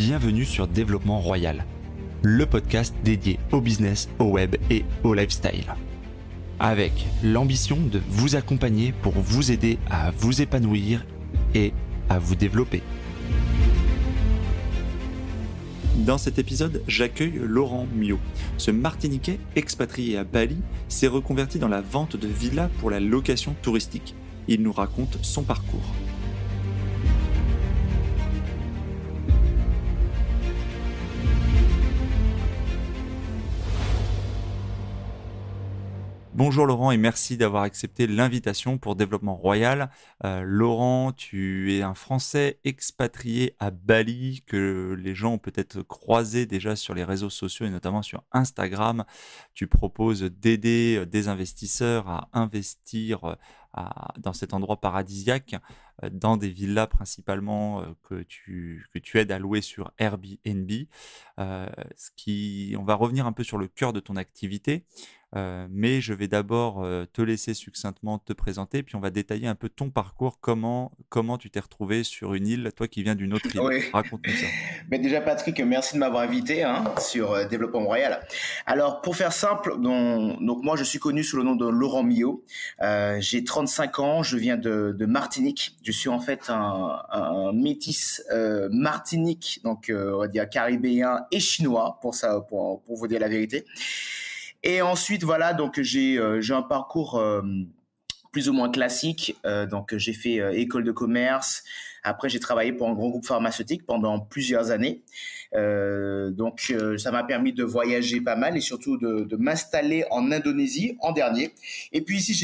Bienvenue sur Développement Royal, le podcast dédié au business, au web et au lifestyle. Avec l'ambition de vous accompagner pour vous aider à vous épanouir et à vous développer. Dans cet épisode, j'accueille Laurent Miot. Ce Martiniquais expatrié à Bali s'est reconverti dans la vente de villas pour la location touristique. Il nous raconte son parcours. Bonjour Laurent et merci d'avoir accepté l'invitation pour Développement Royal. Laurent, tu es un Français expatrié à Bali que les gens ont peut-être croisé déjà sur les réseaux sociaux et notamment sur Instagram. Tu proposes d'aider des investisseurs à investir dans cet endroit paradisiaque, dans des villas principalement que tu aides à louer sur Airbnb. On va revenir un peu sur le cœur de ton activité. Mais je vais d'abord te laisser succinctement te présenter, puis on va détailler un peu ton parcours, comment tu t'es retrouvé sur une île, toi qui viens d'une autre île. Oui. Raconte-nous ça. Mais déjà Patrick, merci de m'avoir invité sur Développement Royal. Alors pour faire simple, donc moi je suis connu sous le nom de Laurent Miot. J'ai 35 ans, je viens de Martinique. Je suis en fait un métis Martinique, donc on va dire caribéen et chinois pour vous dire la vérité. Et ensuite, voilà, donc j'ai un parcours plus ou moins classique. Donc j'ai fait école de commerce. Après, j'ai travaillé pour un grand groupe pharmaceutique pendant plusieurs années. Donc ça m'a permis de voyager pas mal et surtout de m'installer en Indonésie en dernier. Et puis ici,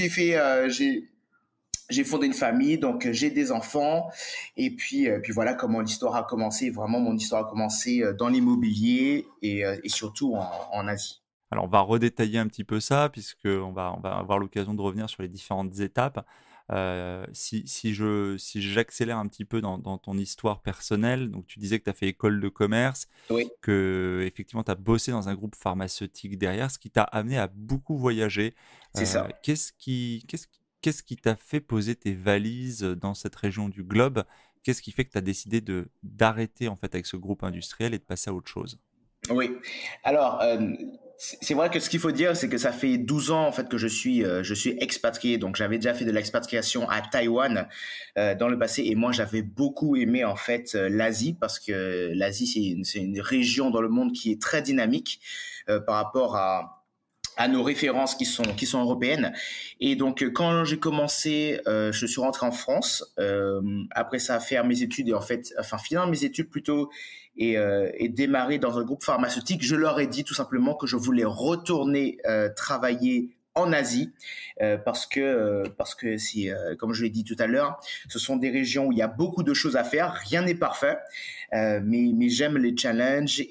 j'ai fondé une famille, donc j'ai des enfants. Et puis voilà comment l'histoire a commencé. Vraiment, mon histoire a commencé dans l'immobilier et surtout en Asie. Alors, on va redétailler un petit peu ça, puisqu'on va avoir l'occasion de revenir sur les différentes étapes. Si j'accélère un petit peu dans ton histoire personnelle, donc tu disais que tu as fait école de commerce, Oui. que effectivement tu as bossé dans un groupe pharmaceutique derrière, ce qui t'a amené à beaucoup voyager. C'est ça. Qu'est-ce qui t'a fait poser tes valises dans cette région du globe? Qu'est-ce qui fait que tu as décidé d'arrêter en fait avec ce groupe industriel et de passer à autre chose? Oui. Alors, c'est vrai que ce qu'il faut dire, c'est que ça fait 12 ans en fait que je suis expatrié. Donc, j'avais déjà fait de l'expatriation à Taïwan dans le passé, et moi, j'avais beaucoup aimé en fait l'Asie parce que l'Asie, c'est une région dans le monde qui est très dynamique par rapport à nos références qui sont européennes. Et donc, quand j'ai commencé, je suis rentré en France. Après ça, faire mes études finir mes études plutôt et démarrer dans un groupe pharmaceutique. Je leur ai dit tout simplement que je voulais retourner travailler en Asie parce que comme je l'ai dit tout à l'heure, ce sont des régions où il y a beaucoup de choses à faire. Rien n'est parfait, mais j'aime les challenges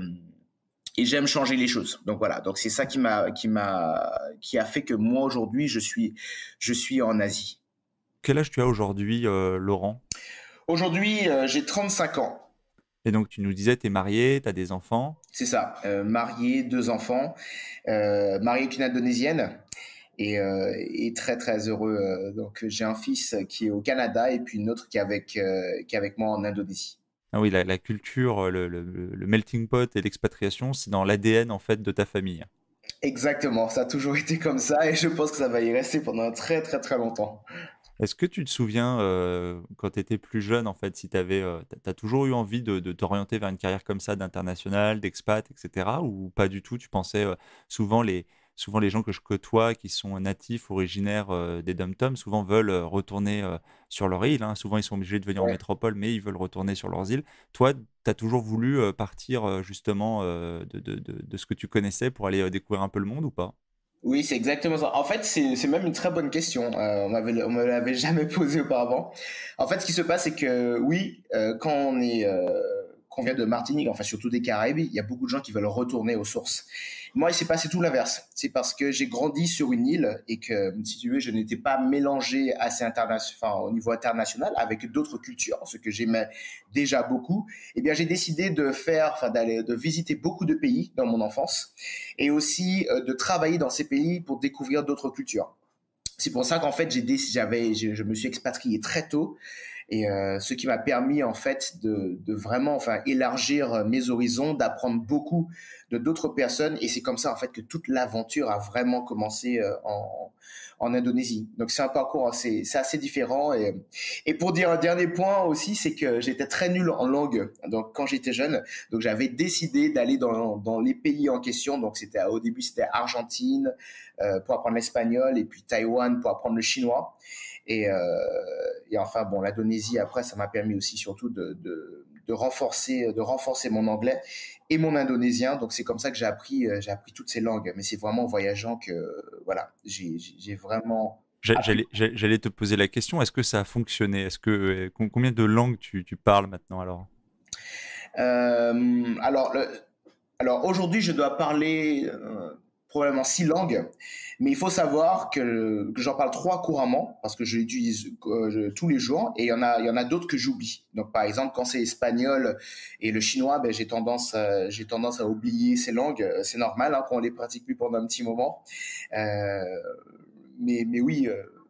et j'aime changer les choses. Donc voilà, donc c'est ça qui a fait que moi aujourd'hui je suis en Asie. Quel âge tu as aujourd'hui, Laurent? Aujourd'hui, j'ai 35 ans. Et donc tu nous disais, tu es marié, tu as des enfants. C'est ça, marié, 2 enfants, marié avec une Indonésienne et très très heureux. Donc j'ai un fils qui est au Canada et puis une autre qui est avec moi en Indonésie. Ah oui, la culture, le melting pot et l'expatriation, c'est dans l'ADN en fait de ta famille. Exactement, ça a toujours été comme ça et je pense que ça va y rester pendant très très très longtemps. Est-ce que tu te souviens, quand tu étais plus jeune, en fait, si tu avais, t'as toujours eu envie de t'orienter vers une carrière comme ça, d'international, d'expat, etc. Ou pas du tout? Tu pensais, souvent les gens que je côtoie qui sont natifs, originaires des dom-toms, souvent veulent retourner sur leur île, hein. Souvent, ils sont obligés de venir en Ouais. métropole, mais ils veulent retourner sur leurs îles. Toi, tu as toujours voulu partir justement de ce que tu connaissais pour aller découvrir un peu le monde ou pas? Oui, c'est exactement ça. En fait, c'est même une très bonne question. On me l'avait jamais posé auparavant. En fait, ce qui se passe, c'est que oui, quand qu'on vient de Martinique, enfin surtout des Caraïbes, il y a beaucoup de gens qui veulent retourner aux sources. Moi, il s'est passé tout l'inverse. C'est parce que j'ai grandi sur une île et que, si tu veux, je n'étais pas mélangé au niveau international avec d'autres cultures, ce que j'aimais déjà beaucoup. Eh bien, j'ai décidé de visiter beaucoup de pays dans mon enfance et aussi de travailler dans ces pays pour découvrir d'autres cultures. C'est pour ça qu'en fait, je me suis expatrié très tôt et ce qui m'a permis en fait de vraiment enfin élargir mes horizons, d'apprendre beaucoup de d'autres personnes, et c'est comme ça en fait que toute l'aventure a vraiment commencé en Indonésie. Donc c'est un parcours c'est assez différent, et pour dire un dernier point aussi, c'est que j'étais très nul en langue donc quand j'étais jeune, donc j'avais décidé d'aller dans les pays en question, donc c'était au début c'était Argentine pour apprendre l'espagnol, et puis Taïwan pour apprendre le chinois. Et, euh, et enfin, bon, l'Indonésie, après, ça m'a permis aussi surtout de renforcer mon anglais et mon indonésien. Donc, c'est comme ça que j'ai appris toutes ces langues. Mais c'est vraiment en voyageant que, voilà, j'ai vraiment appris. J'allais te poser la question, est-ce que ça a fonctionné? Combien de langues tu parles maintenant alors? Euh, alors, le- alors aujourd'hui, je dois parler probablement 6 langues, mais il faut savoir que j'en parle 3 couramment parce que je l'utilise tous les jours, et il y en a d'autres que j'oublie. Donc par exemple, quand c'est espagnol et le chinois, ben, j'ai tendance à oublier ces langues. C'est normal hein, qu'on les pratique plus pendant un petit moment. Euh, mais oui,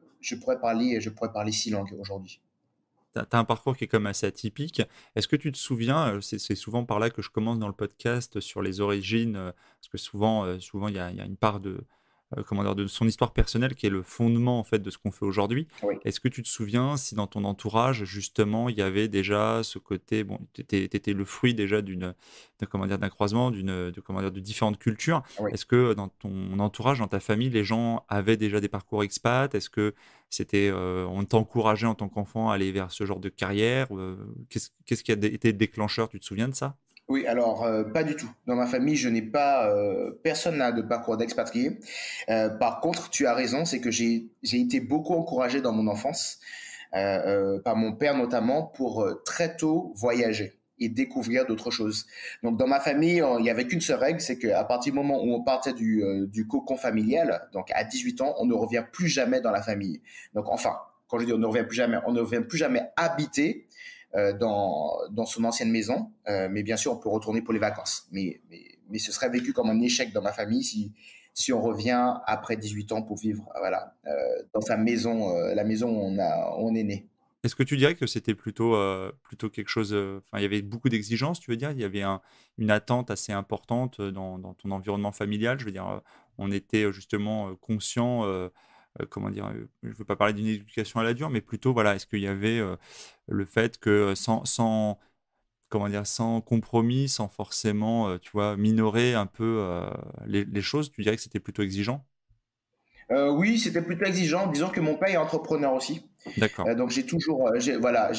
je pourrais parler 6 langues aujourd'hui. T'as un parcours qui est comme assez atypique. Est-ce que tu te souviens, c'est souvent par là que je commence dans le podcast sur les origines, parce que souvent il y a une part de, comment dire, de son histoire personnelle qui est le fondement en fait de ce qu'on fait aujourd'hui. Oui. Est-ce que tu te souviens si dans ton entourage justement il y avait déjà ce côté, bon, t'étais le fruit déjà comment dire, d'un croisement, comment dire, de différentes cultures. Oui. Est-ce que dans ton entourage, dans ta famille, les gens avaient déjà des parcours expat? Est-ce que on t'encourageait en tant qu'enfant à aller vers ce genre de carrière? Qu'est-ce qui a été déclencheur? Tu te souviens de ça? Oui, alors pas du tout. Dans ma famille, je n'ai pas, personne n'a de parcours d'expatrié. Par contre, tu as raison, c'est que j'ai été beaucoup encouragé dans mon enfance, par mon père notamment, pour très tôt voyager et découvrir d'autres choses. Donc dans ma famille, il y avait qu'une seule règle, c'est qu'à partir du moment où on partait du cocon familial, donc à 18 ans, on ne revient plus jamais dans la famille. Donc enfin, quand je dis on ne revient plus jamais, on ne revient plus jamais habiter dans son ancienne maison. Mais bien sûr, on peut retourner pour les vacances. Mais ce serait vécu comme un échec dans ma famille si on revient après 18 ans pour vivre voilà, dans sa maison, la maison où où on est né. Est-ce que tu dirais que c'était plutôt quelque chose, enfin, il y avait beaucoup d'exigences, tu veux dire? Il y avait une attente assez importante dans ton environnement familial? Je veux dire, on était justement conscient, comment dire? Je ne veux pas parler d'une éducation à la dure, mais plutôt, voilà, est-ce qu'il y avait le fait que comment dire? Sans compromis, sans forcément, tu vois, minorer un peu les choses, tu dirais que c'était plutôt exigeant? Oui, c'était plutôt exigeant. Disons que mon père est entrepreneur aussi. D'accord. Donc j'ai toujours, voilà,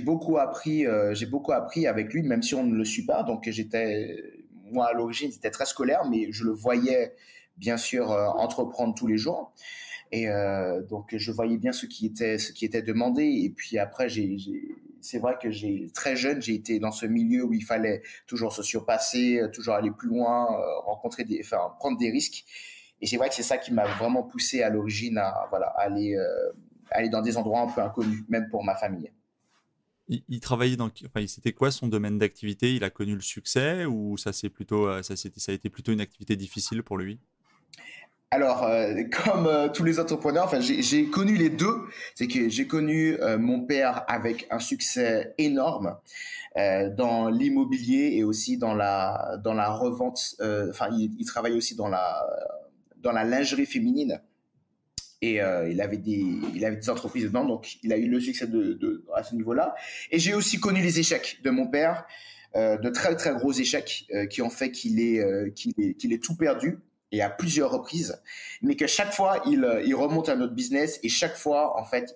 j'ai beaucoup appris avec lui, même si on ne le suit pas. Donc moi à l'origine, j'étais très scolaire, mais je le voyais bien sûr entreprendre tous les jours. Et donc je voyais bien ce qui était demandé. Et puis après, c'est vrai que très jeune, j'ai été dans ce milieu où il fallait toujours se surpasser, toujours aller plus loin, enfin, prendre des risques. Et c'est vrai que c'est ça qui m'a vraiment poussé à l'origine à voilà, aller dans des endroits un peu inconnus, même pour ma famille. Il travaillait enfin, c'était quoi son domaine d'activité? Il a connu le succès ou ça a été plutôt une activité difficile pour lui? Alors, comme tous les entrepreneurs, enfin, j'ai connu les deux. C'est que j'ai connu mon père avec un succès énorme dans l'immobilier et aussi dans la revente. Enfin, il travaille aussi dans la lingerie féminine. Et il avait des entreprises dedans, donc il a eu le succès à ce niveau-là. Et j'ai aussi connu les échecs de mon père, de très très gros échecs qui ont fait qu'il est tout perdu et à plusieurs reprises, mais que chaque fois il remonte à notre business et chaque fois en fait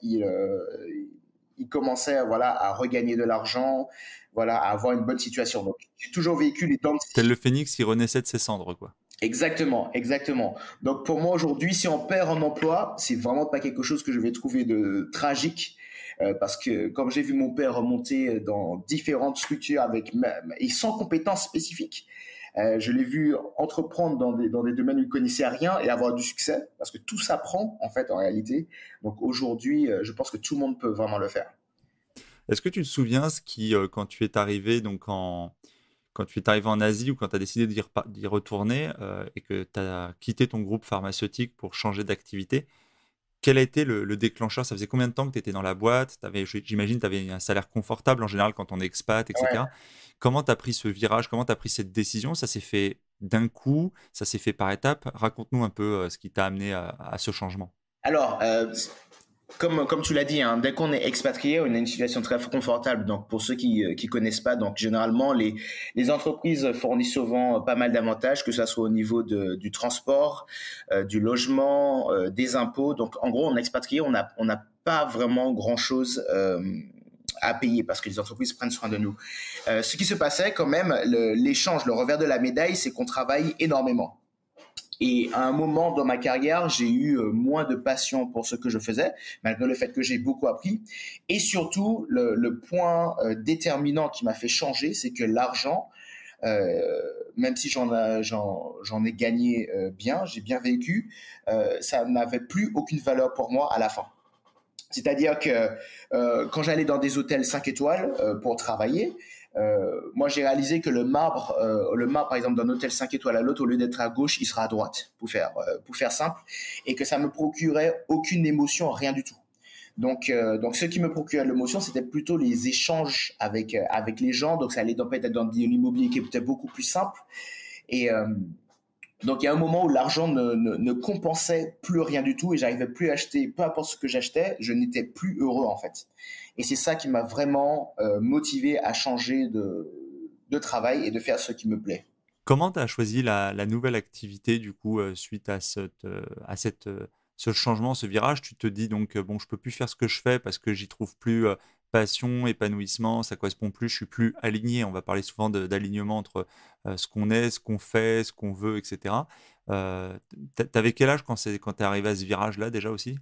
il commençait voilà à regagner de l'argent, voilà à avoir une bonne situation. Donc j'ai toujours vécu les dents de Tel scie. le phénix qui renaissait de ses cendres, quoi. Exactement, exactement. Donc pour moi aujourd'hui, si on perd un emploi, c'est vraiment pas quelque chose que je vais trouver de tragique, parce que comme j'ai vu mon père remonter dans différentes structures et sans compétences spécifiques, je l'ai vu entreprendre dans des domaines où il connaissait rien et avoir du succès, parce que tout s'apprend en fait en réalité. Donc aujourd'hui, je pense que tout le monde peut vraiment le faire. Est-ce que tu te souviens quand tu es arrivé quand tu es arrivé en Asie ou quand tu as décidé d'y retourner et que tu as quitté ton groupe pharmaceutique pour changer d'activité, Quel a été le déclencheur? Ça faisait combien de temps que tu étais dans la boîte? J'imagine, tu avais un salaire confortable en général quand on est expat, et Ouais. cetera. Comment tu as pris ce virage? Comment tu as pris cette décision? Ça s'est fait d'un coup? Ça s'est fait par étapes? Raconte-nous un peu, ce qui t'a amené à ce changement. Alors, comme tu l'as dit, hein, dès qu'on est expatrié, on a une situation très confortable. Donc, pour ceux qui connaissent pas, donc généralement, les entreprises fournissent souvent pas mal d'avantages, que ça soit au niveau du transport, du logement, des impôts. Donc, en gros, en expatrié, on n'a pas vraiment grand-chose à payer parce que les entreprises prennent soin de nous. Ce qui se passait quand même, l'échange, le revers de la médaille, c'est qu'on travaille énormément. Et à un moment dans ma carrière, j'ai eu moins de passion pour ce que je faisais, malgré le fait que j'ai beaucoup appris. Et surtout, le point déterminant qui m'a fait changer, c'est que l'argent, euh, même si j'en ai gagné bien, j'ai bien vécu, ça n'avait plus aucune valeur pour moi à la fin. C'est-à-dire que quand j'allais dans des hôtels 5 étoiles pour travailler, moi j'ai réalisé que le marbre par exemple d'un hôtel 5 étoiles à l'autre, au lieu d'être à gauche, il sera à droite, pour faire simple, et que ça me procurait aucune émotion, rien du tout. Donc ce qui me procurait l'émotion, c'était plutôt les échanges avec les gens. Donc ça allait peut-être dans de l'immobilier qui est peut-être beaucoup plus simple. Et donc il y a un moment où l'argent ne compensait plus rien du tout et j'arrivais plus à acheter, peu importe ce que j'achetais, je n'étais plus heureux en fait. Et c'est ça qui m'a vraiment motivé à changer de travail et de faire ce qui me plaît. Comment tu as choisi la nouvelle activité du coup, suite ce changement, ce virage? Tu te dis donc: «Bon, je peux plus faire ce que je fais parce que j'y trouve plus, passion, épanouissement, ça correspond plus, je suis plus aligné». On va parler souvent d'alignement entre, ce qu'on est, ce qu'on fait, ce qu'on veut, et cetera. Tu quel âge quand tu es arrivé à ce virage-là déjà aussi?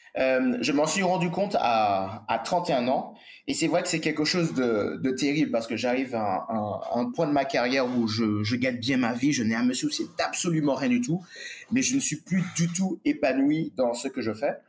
Je m'en suis rendu compte à 31 ans. Et c'est vrai que c'est quelque chose de terrible parce que j'arrive à un point de ma carrière où je gagne bien ma vie, je n'ai à me soucier d'absolument rien du tout, mais je ne suis plus du tout épanoui dans ce que je fais.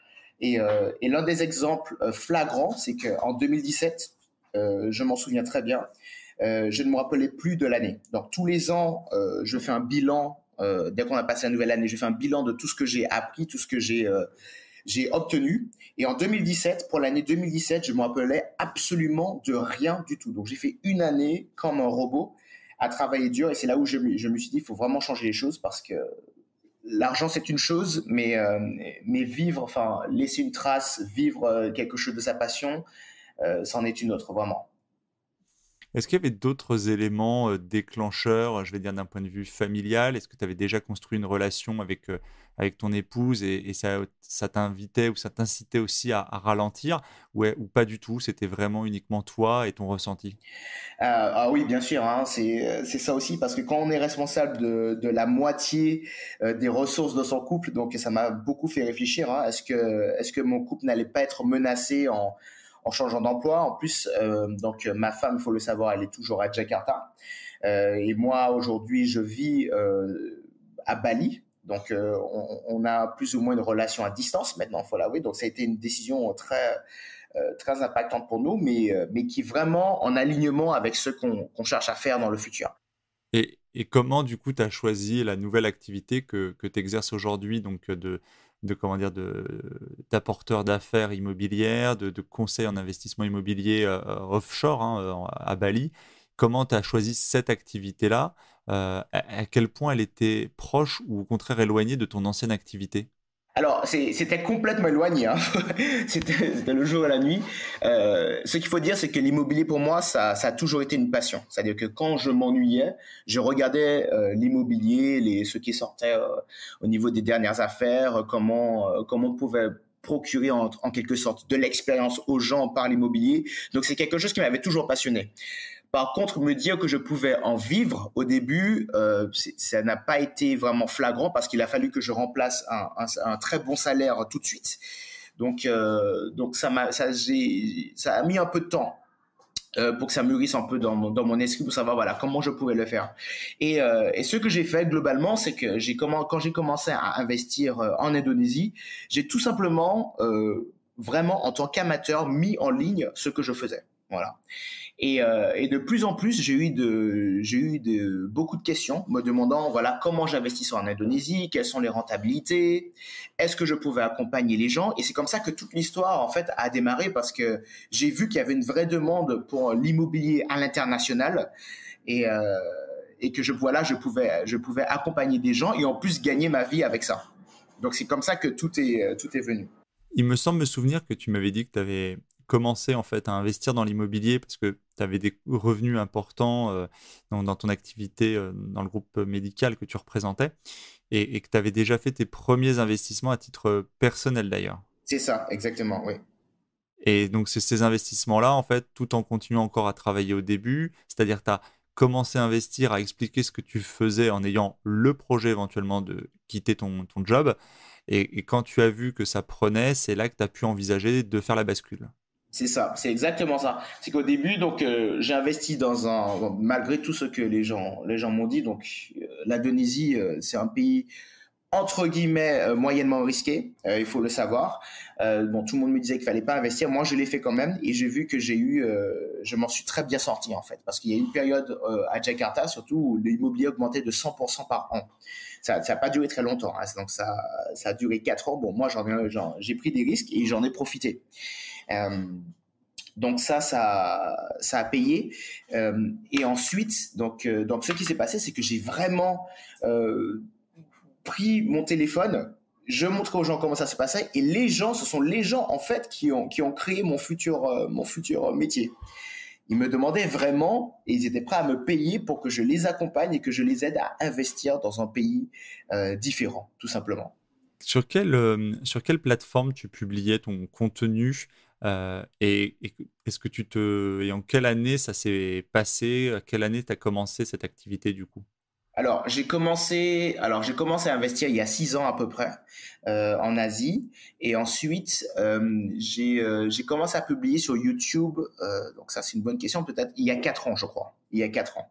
Et l'un des exemples flagrants, c'est qu'en 2017, je m'en souviens très bien, je ne me rappelais plus de l'année. Donc tous les ans, je fais un bilan, dès qu'on a passé la nouvelle année, je fais un bilan de tout ce que j'ai appris, tout ce que j'ai obtenu. Et en 2017, pour l'année 2017, je me rappelais absolument de rien du tout. Donc j'ai fait une année comme un robot à travailler dur. Et c'est là où je me suis dit, il faut vraiment changer les choses parce que l'argent, c'est une chose, mais vivre, enfin, laisser une trace, vivre quelque chose de sa passion, c'en est une autre, vraiment. Est-ce qu'il y avait d'autres éléments, déclencheurs, je vais dire d'un point de vue familial? Est-ce que tu avais déjà construit une relation avec ton épouse et ça t'invitait ou ça t'incitait aussi à ralentir? Ou pas du tout, c'était vraiment uniquement toi et ton ressenti? Ah oui, bien sûr, hein, c'est ça aussi, parce que quand on est responsable de la moitié des ressources de son couple, donc ça m'a beaucoup fait réfléchir, hein, est-ce que mon couple n'allait pas être menacé en changeant d'emploi? En plus, donc ma femme, il faut le savoir, elle est toujours à Jakarta. Et moi, aujourd'hui, je vis à Bali. Donc, on a plus ou moins une relation à distance maintenant, faut l'avouer. Donc, ça a été une décision très impactante pour nous, mais qui est vraiment en alignement avec ce qu'on cherche à faire dans le futur. Et comment du coup tu as choisi la nouvelle activité que tu exerces aujourd'hui, donc comment dire? D'apporteur d'affaires immobilières, de conseil en investissement immobilier, offshore, hein, à Bali. Comment tu as choisi cette activité-là? À quel point elle était proche ou au contraire éloignée de ton ancienne activité? Alors, c'était complètement éloigné, hein. C'était le jour et la nuit. Ce qu'il faut dire, c'est que l'immobilier, pour moi, ça a toujours été une passion. C'est-à-dire que quand je m'ennuyais, je regardais l'immobilier, ce qui sortait au niveau des dernières affaires, comment on pouvait procurer en quelque sorte de l'expérience aux gens par l'immobilier. Donc, c'est quelque chose qui m'avait toujours passionné. Par contre, me dire que je pouvais en vivre au début, ça n'a pas été vraiment flagrant parce qu'il a fallu que je remplace un très bon salaire tout de suite. Donc ça a mis un peu de temps pour que ça mûrisse un peu dans mon esprit pour savoir voilà comment je pouvais le faire. Et ce que j'ai fait globalement, c'est que quand j'ai commencé à investir en Indonésie, j'ai tout simplement vraiment en tant qu'amateur mis en ligne ce que je faisais. Voilà. Et de plus en plus, j'ai eu beaucoup de questions me demandant voilà comment j'investis en Indonésie, quelles sont les rentabilités, est-ce que je pouvais accompagner les gens. Et c'est comme ça que toute l'histoire en fait a démarré parce que j'ai vu qu'il y avait une vraie demande pour l'immobilier à l'international et et que je pouvais accompagner des gens et en plus gagner ma vie avec ça. Donc c'est comme ça que tout est venu. Il me semble me souvenir que tu m'avais dit que tu avais commencé en fait à investir dans l'immobilier parce que tu avais des revenus importants dans ton activité dans le groupe médical que tu représentais et que tu avais déjà fait tes premiers investissements à titre personnel d'ailleurs. C'est ça, exactement, oui. Et donc, c'est ces investissements-là, en fait, tout en continuant encore à travailler au début, c'est-à-dire tu as commencé à investir, à expliquer ce que tu faisais en ayant le projet éventuellement de quitter ton job. Et quand tu as vu que ça prenait, c'est là que tu as pu envisager de faire la bascule. C'est ça, c'est exactement ça. C'est qu'au début, donc, j'ai investi malgré tout ce que les gens m'ont dit. Donc, l'Indonésie, c'est un pays entre guillemets moyennement risqué, il faut le savoir. Bon, tout le monde me disait qu'il fallait pas investir. Moi, je l'ai fait quand même et j'ai vu que je m'en suis très bien sorti en fait, parce qu'il y a une période à Jakarta surtout où l'immobilier augmentait de 100% par an. Ça n'a pas duré très longtemps, hein, donc ça a duré 4 ans. Bon, moi, j'ai pris des risques et j'en ai profité. Euh, donc ça a payé. Et ensuite, donc ce qui s'est passé, c'est que j'ai vraiment pris mon téléphone, je montrais aux gens comment ça se passait, et ce sont les gens en fait qui ont créé mon futur métier. Ils me demandaient vraiment, et ils étaient prêts à me payer pour que je les accompagne et que je les aide à investir dans un pays différent, tout simplement. Sur quelle plateforme tu publiais ton contenu est-ce que et en quelle année ça s'est passé? À quelle année tu as commencé cette activité du coup? Alors j'ai commencé à investir il y a 6 ans à peu près en Asie, et ensuite j'ai commencé à publier sur YouTube. Donc ça c'est une bonne question, peut-être il y a 4 ans je crois, il y a 4 ans.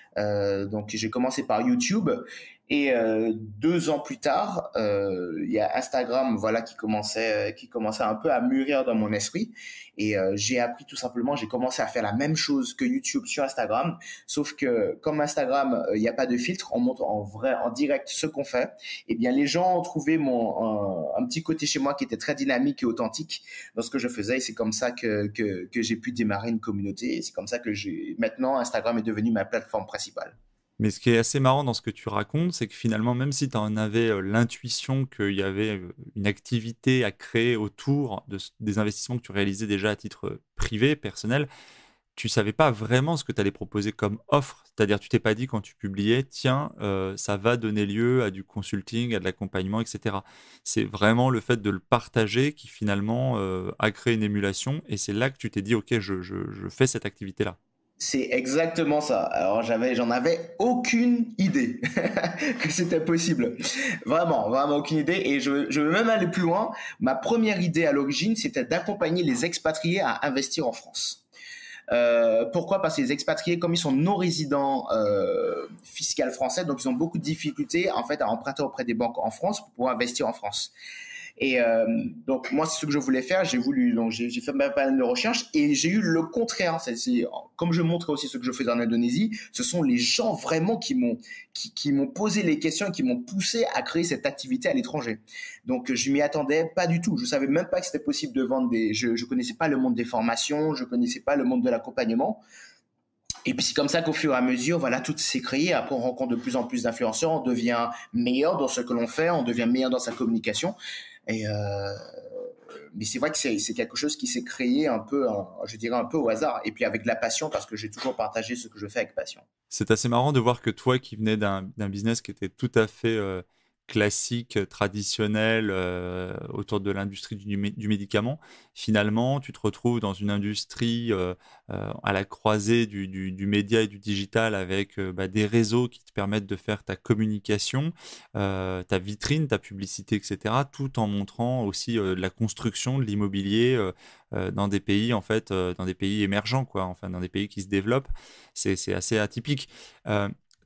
Donc j'ai commencé par YouTube et 2 ans plus tard, il y a Instagram, voilà, qui commençait un peu à mûrir dans mon esprit, et j'ai appris tout simplement, j'ai commencé à faire la même chose que YouTube sur Instagram, sauf que comme Instagram, il n'y a pas de filtre, on montre en vrai, en direct ce qu'on fait. Et bien les gens ont trouvé un petit côté chez moi qui était très dynamique et authentique dans ce que je faisais, et c'est comme ça que j'ai pu démarrer une communauté, et c'est comme ça que maintenant Instagram est devenu ma plateforme principale. Mais ce qui est assez marrant dans ce que tu racontes, c'est que finalement, même si tu en avais l'intuition qu'il y avait une activité à créer autour des investissements que tu réalisais déjà à titre privé, personnel, tu savais pas vraiment ce que tu allais proposer comme offre. C'est-à-dire, tu t'es pas dit quand tu publiais, tiens, ça va donner lieu à du consulting, à de l'accompagnement, etc. C'est vraiment le fait de le partager qui finalement a créé une émulation, et c'est là que tu t'es dit, ok, je fais cette activité-là. C'est exactement ça. Alors j'en avais aucune idée que c'était possible. Vraiment, vraiment aucune idée. Et je veux même aller plus loin. Ma première idée à l'origine, c'était d'accompagner les expatriés à investir en France. Pourquoi? Parce que les expatriés, comme ils sont non résidents fiscaux français, donc ils ont beaucoup de difficultés en fait à emprunter auprès des banques en France pour pouvoir investir en France. Et donc moi c'est ce que je voulais faire. J'ai fait ma panel de recherche et j'ai eu le contraire. Comme je montrais aussi ce que je faisais en Indonésie, ce sont les gens vraiment qui m'ont posé les questions et qui m'ont poussé à créer cette activité à l'étranger. Donc je m'y attendais pas du tout. Je savais même pas que c'était possible de vendre je connaissais pas le monde des formations, je connaissais pas le monde de l'accompagnement. Et puis c'est comme ça qu'au fur et à mesure, voilà, tout s'est créé. Après, on rencontre de plus en plus d'influenceurs, on devient meilleur dans ce que l'on fait, on devient meilleur dans sa communication. Et mais c'est vrai que c'est quelque chose qui s'est créé un peu, je dirais un peu au hasard. Et puis avec de la passion, parce que j'ai toujours partagé ce que je fais avec passion. C'est assez marrant de voir que toi qui venais d'un business qui était tout à fait classique, traditionnel, autour de l'industrie du médicament, finalement, tu te retrouves dans une industrie à la croisée du média et du digital avec des réseaux qui te permettent de faire ta communication, ta vitrine, ta publicité, etc., tout en montrant aussi la construction de l'immobilier dans des pays, en fait, dans des pays émergents, quoi, enfin, dans des pays qui se développent. C'est assez atypique.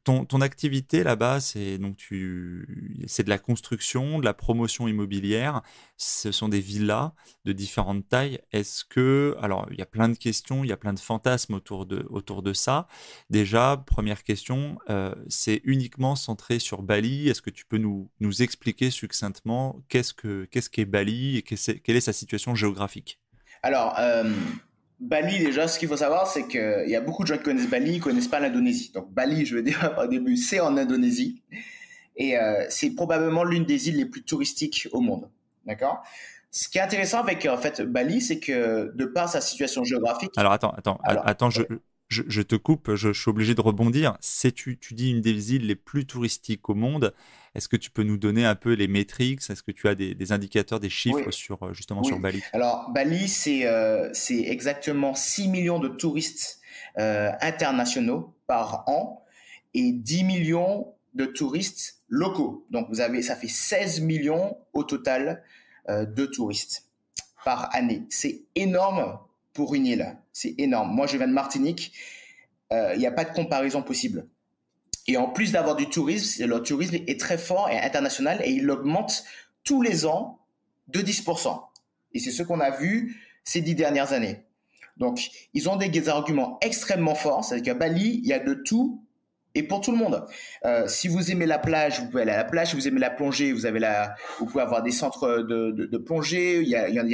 ton activité là-bas, c'est de la construction, de la promotion immobilière. Ce sont des villas de différentes tailles. Alors, il y a plein de questions, il y a plein de fantasmes autour de ça. Déjà, première question, c'est uniquement centré sur Bali. Est-ce que tu peux nous expliquer succinctement qu'est-ce qu'est Bali et quelle est sa situation géographique? Alors, Bali, déjà, ce qu'il faut savoir, c'est qu'il y a beaucoup de gens qui connaissent Bali, ils connaissent pas l'Indonésie. Donc, Bali, je veux dire, au début, c'est en Indonésie. Et c'est probablement l'une des îles les plus touristiques au monde. D'accord? Ce qui est intéressant avec en fait Bali, c'est que de par sa situation géographique, Alors alors attends, je te coupe, je suis obligé de rebondir. Tu dis une des îles les plus touristiques au monde. Est-ce que tu peux nous donner un peu les métriques? Est-ce que tu as des indicateurs, des oui, chiffres sur justement oui. sur Bali? Alors Bali, c'est exactement 6 millions de touristes internationaux par an et 10 millions de touristes locaux. Donc ça fait 16 millions au total de touristes par année. C'est énorme pour une île. C'est énorme. Moi, je viens de Martinique. Il n'y a pas de comparaison possible. Et en plus d'avoir du tourisme, le tourisme est très fort et international et il augmente tous les ans de 10%. Et c'est ce qu'on a vu ces 10 dernières années. Donc, ils ont des arguments extrêmement forts. C'est-à-dire qu'à Bali, il y a de tout et pour tout le monde. Si vous aimez la plage, vous pouvez aller à la plage. Si vous aimez la plongée, vous pouvez avoir des centres de plongée.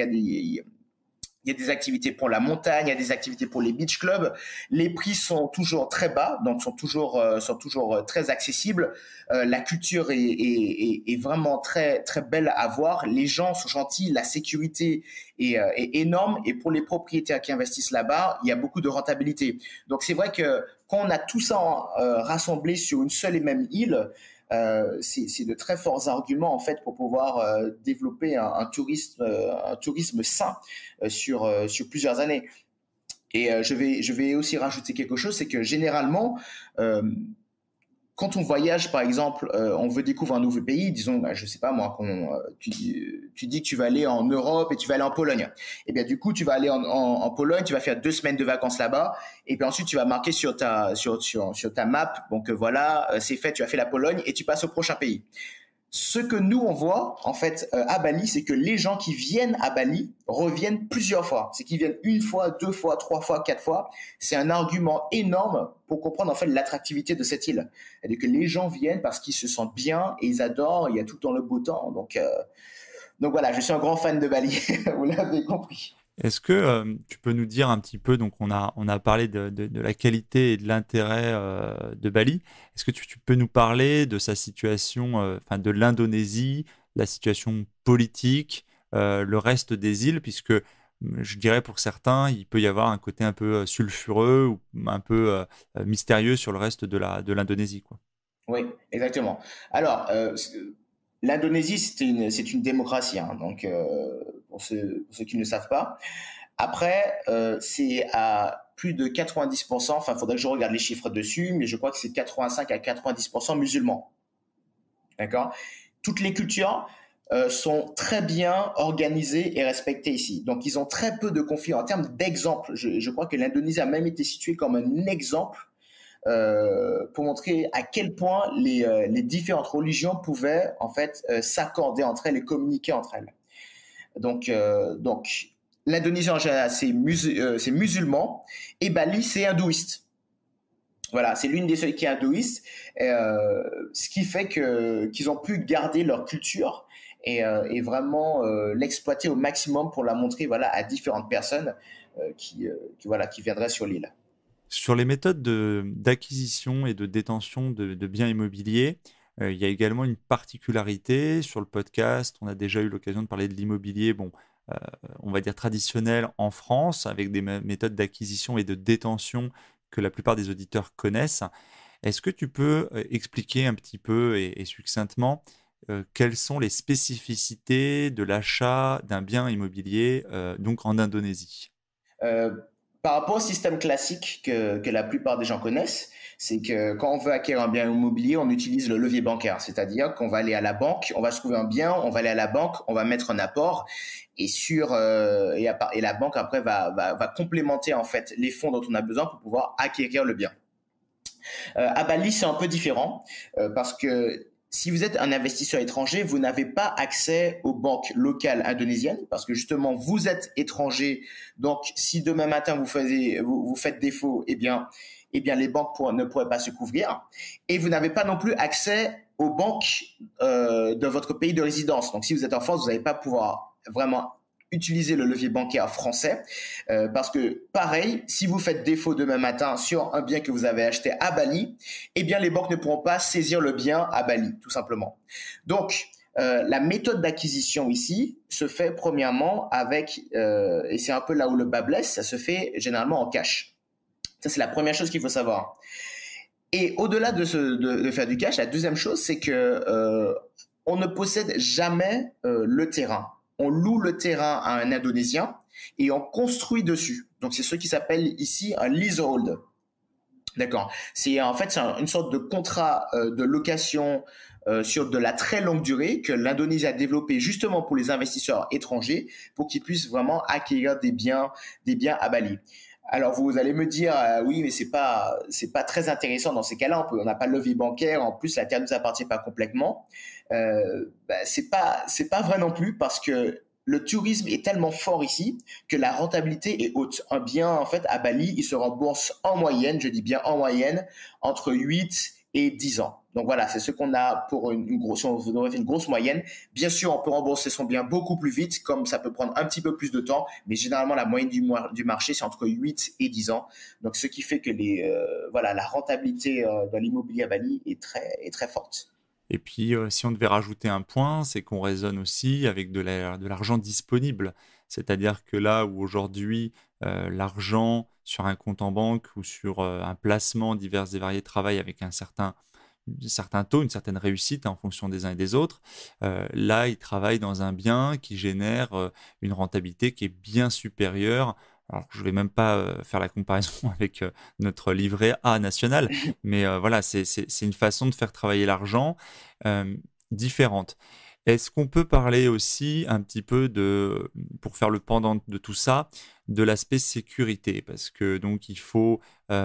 Il y a des activités pour la montagne, il y a des activités pour les beach clubs. Les prix sont toujours très bas, donc sont toujours très accessibles. La culture est vraiment très très belle à voir. Les gens sont gentils, la sécurité est énorme et pour les propriétaires qui investissent là-bas, il y a beaucoup de rentabilité. Donc c'est vrai que quand on a tout ça rassemblé sur une seule et même île, c'est de très forts arguments en fait pour pouvoir développer un tourisme sain sur plusieurs années. Et je vais aussi rajouter quelque chose, c'est que généralement, quand on voyage, par exemple, on veut découvrir un nouveau pays, disons, je sais pas moi, tu dis que tu vas aller en Europe et tu vas aller en Pologne. Et bien du coup, tu vas aller en Pologne, tu vas faire 2 semaines de vacances là-bas, et puis ensuite tu vas marquer sur ta map, donc voilà, c'est fait, tu as fait la Pologne et tu passes au prochain pays. Ce que nous on voit en fait à Bali, c'est que les gens qui viennent à Bali reviennent plusieurs fois. C'est qu'ils viennent une fois, 2 fois, 3 fois, 4 fois. C'est un argument énorme pour comprendre en fait l'attractivité de cette île. C'est-à-dire que les gens viennent parce qu'ils se sentent bien et ils adorent. Il y a tout le temps le beau temps. Donc voilà, je suis un grand fan de Bali. Vous l'avez compris. Est-ce que tu peux nous dire un petit peu, donc on a parlé de la qualité et de l'intérêt de Bali. Est-ce que tu peux nous parler de sa situation, enfin de l'Indonésie, la situation politique, le reste des îles, puisque je dirais pour certains, il peut y avoir un côté un peu sulfureux ou un peu mystérieux sur le reste de l'Indonésie, quoi. Oui, exactement. Alors, l'Indonésie, c'est une démocratie, hein, donc pour ceux qui ne le savent pas. Après, c'est à plus de 90%, enfin, il faudrait que je regarde les chiffres dessus, mais je crois que c'est 85 à 90% musulmans. D'accord? Toutes les cultures sont très bien organisées et respectées ici. Donc, ils ont très peu de conflits. En termes d'exemple, je crois que l'Indonésie a même été située comme un exemple pour montrer à quel point les différentes religions pouvaient en fait s'accorder entre elles et communiquer entre elles. Donc l'Indonésie en général, c'est musulman et Bali, c'est hindouiste. Voilà, c'est l'une des seules qui est hindouiste, ce qui fait qu'ils ont pu garder leur culture et vraiment l'exploiter au maximum pour la montrer voilà, à différentes personnes qui viendraient sur l'île. Sur les méthodes d'acquisition et de détention de biens immobiliers, il y a également une particularité sur le podcast. On a déjà eu l'occasion de parler de l'immobilier, bon, euh, on va dire traditionnel en France, avec des méthodes d'acquisition et de détention que la plupart des auditeurs connaissent. Est-ce que tu peux expliquer un petit peu et succinctement quelles sont les spécificités de l'achat d'un bien immobilier donc en Indonésie? Euh, Par rapport au système classique que la plupart des gens connaissent, c'est que quand on veut acquérir un bien immobilier, on utilise le levier bancaire, c'est-à-dire qu'on va aller à la banque, on va se trouver un bien, on va aller à la banque, on va mettre un apport et la banque après va complémenter en fait les fonds dont on a besoin pour pouvoir acquérir le bien. À Bali, c'est un peu différent parce que si vous êtes un investisseur étranger, vous n'avez pas accès aux banques locales indonésiennes parce que justement, vous êtes étranger. Donc, si demain matin vous faites défaut, eh bien, les banques ne pourraient pas se couvrir. Et vous n'avez pas non plus accès aux banques de votre pays de résidence. Donc, si vous êtes en France, vous n'allez pas pouvoir vraiment utiliser le levier bancaire français parce que pareil, si vous faites défaut demain matin sur un bien que vous avez acheté à Bali, eh bien les banques ne pourront pas saisir le bien à Bali, tout simplement. Donc la méthode d'acquisition ici se fait premièrement avec, et c'est un peu là où le bas blesse, ça se fait généralement en cash. Ça, c'est la première chose qu'il faut savoir. Et au-delà de faire du cash, la deuxième chose, c'est que on ne possède jamais le terrain. On loue le terrain à un Indonésien et on construit dessus. Donc, c'est ce qui s'appelle ici un leasehold. D'accord. C'est en fait une sorte de contrat de location sur de la très longue durée que l'Indonésie a développé justement pour les investisseurs étrangers pour qu'ils puissent vraiment acquérir des biens à Bali. Alors vous allez me dire oui mais c'est pas très intéressant dans ces cas-là, on n'a pas de levier bancaire, en plus la terre ne nous appartient pas complètement. C'est pas vrai non plus parce que le tourisme est tellement fort ici que la rentabilité est haute. Un bien en fait à Bali, il se rembourse en moyenne, je dis bien en moyenne, entre 8 et 10 ans. Donc voilà, c'est ce qu'on a pour une grosse, si on devrait faire une grosse moyenne. Bien sûr, on peut rembourser son bien beaucoup plus vite, comme ça peut prendre un petit peu plus de temps, mais généralement la moyenne du marché c'est entre 8 et 10 ans. Donc ce qui fait que la rentabilité dans l'immobilier à Bali est très forte. Et puis, si on devait rajouter un point, c'est qu'on raisonne aussi avec de l'argent disponible. C'est-à-dire que là où aujourd'hui, l'argent sur un compte en banque ou sur un placement divers et variés travaille avec un certain taux, une certaine réussite en fonction des uns et des autres. Là, il travaille dans un bien qui génère une rentabilité qui est bien supérieure. Alors, je ne vais même pas faire la comparaison avec notre livret A national, mais voilà, c'est une façon de faire travailler l'argent euh, différente. Est-ce qu'on peut parler aussi un petit peu pour faire le pendant de tout ça, de l'aspect sécurité? Parce que donc il faut